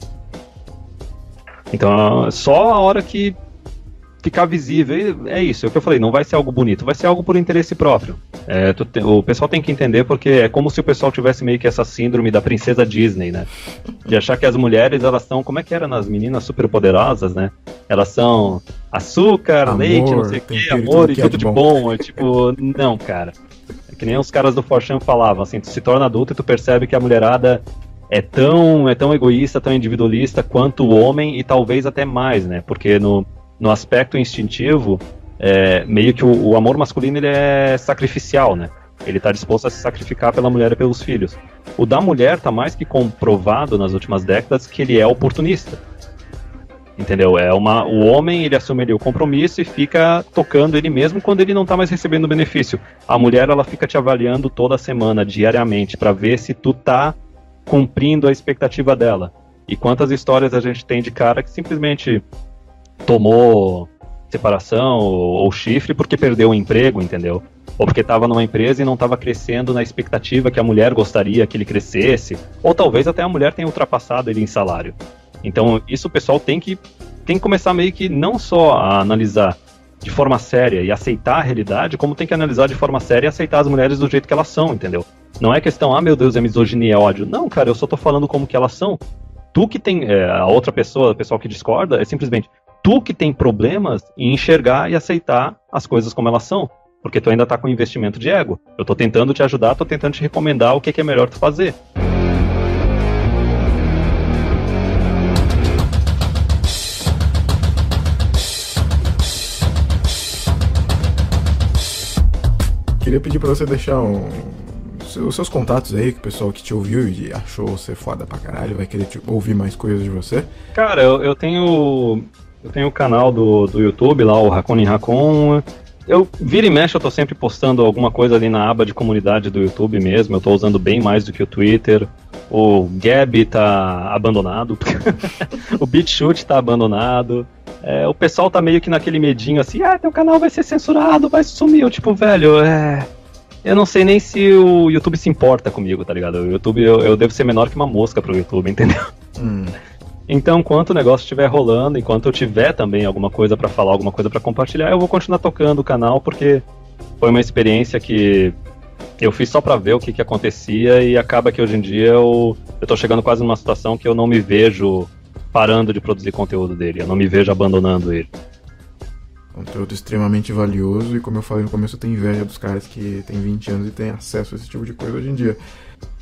Então, só a hora que ficar visível, é isso, é o que eu falei, não vai ser algo bonito, vai ser algo por interesse próprio. O pessoal tem que entender, porque é como se o pessoal tivesse meio que essa síndrome da princesa Disney, né? De achar que as mulheres, elas são, como é que era nas meninas superpoderosas, né? Elas são açúcar, amor, leite, não sei o que, amor e tudo de bom. É tipo, não, cara. É que nem os caras do Forchan falavam, assim, tu se torna adulto e tu percebe que a mulherada é tão egoísta, tão individualista quanto o homem e talvez até mais, né? Porque no aspecto instintivo, meio que o amor masculino ele é sacrificial, né? Ele tá disposto a se sacrificar pela mulher e pelos filhos. O da mulher tá mais que comprovado nas últimas décadas que ele é oportunista. Entendeu? O homem, ele assume ali o compromisso e fica tocando ele mesmo quando ele não tá mais recebendo benefício. A mulher, ela fica te avaliando toda semana, diariamente, pra ver se tu tá cumprindo a expectativa dela. E quantas histórias a gente tem de cara que simplesmente tomou separação ou chifre porque perdeu o emprego, entendeu? Ou porque estava numa empresa e não estava crescendo na expectativa que a mulher gostaria que ele crescesse, ou talvez até a mulher tenha ultrapassado ele em salário. Então isso o pessoal tem que começar meio que não só a analisar de forma séria e aceitar a realidade, como tem que analisar de forma séria e aceitar as mulheres do jeito que elas são, entendeu? Não é questão, ah, meu Deus, é misoginia, é ódio. Não, cara, eu só tô falando como que elas são. Tu que tem, a outra pessoa, o pessoal que discorda, é simplesmente tu que tem problemas em enxergar e aceitar as coisas como elas são. Porque tu ainda tá com investimento de ego. Eu tô tentando te ajudar, tô tentando te recomendar o que é melhor tu fazer. Queria pedir pra você deixar os seus contatos aí, que o pessoal que te ouviu e achou você foda pra caralho vai querer ouvir mais coisas de você. Cara, eu tenho o canal do YouTube lá, o Raccoon in Raccoon. Eu vira e mexe, eu tô sempre postando alguma coisa ali na aba de comunidade do YouTube mesmo. Eu tô usando bem mais do que o Twitter. O Gab tá abandonado. O BitChute tá abandonado. O pessoal tá meio que naquele medinho assim, teu canal vai ser censurado, vai sumir. Eu, tipo, velho, eu não sei nem se o YouTube se importa comigo, tá ligado? O YouTube, eu devo ser menor que uma mosca pro YouTube, entendeu? Então, enquanto o negócio estiver rolando, enquanto eu tiver também alguma coisa pra falar, alguma coisa pra compartilhar, eu vou continuar tocando o canal, porque foi uma experiência que eu fiz só pra ver o que acontecia, e acaba que hoje em dia eu tô chegando quase numa situação que eu não me vejo parando de produzir conteúdo dele, eu não me vejo abandonando ele. Conteúdo extremamente valioso, e como eu falei no começo, eu tenho inveja dos caras que têm 20 anos e têm acesso a esse tipo de coisa hoje em dia.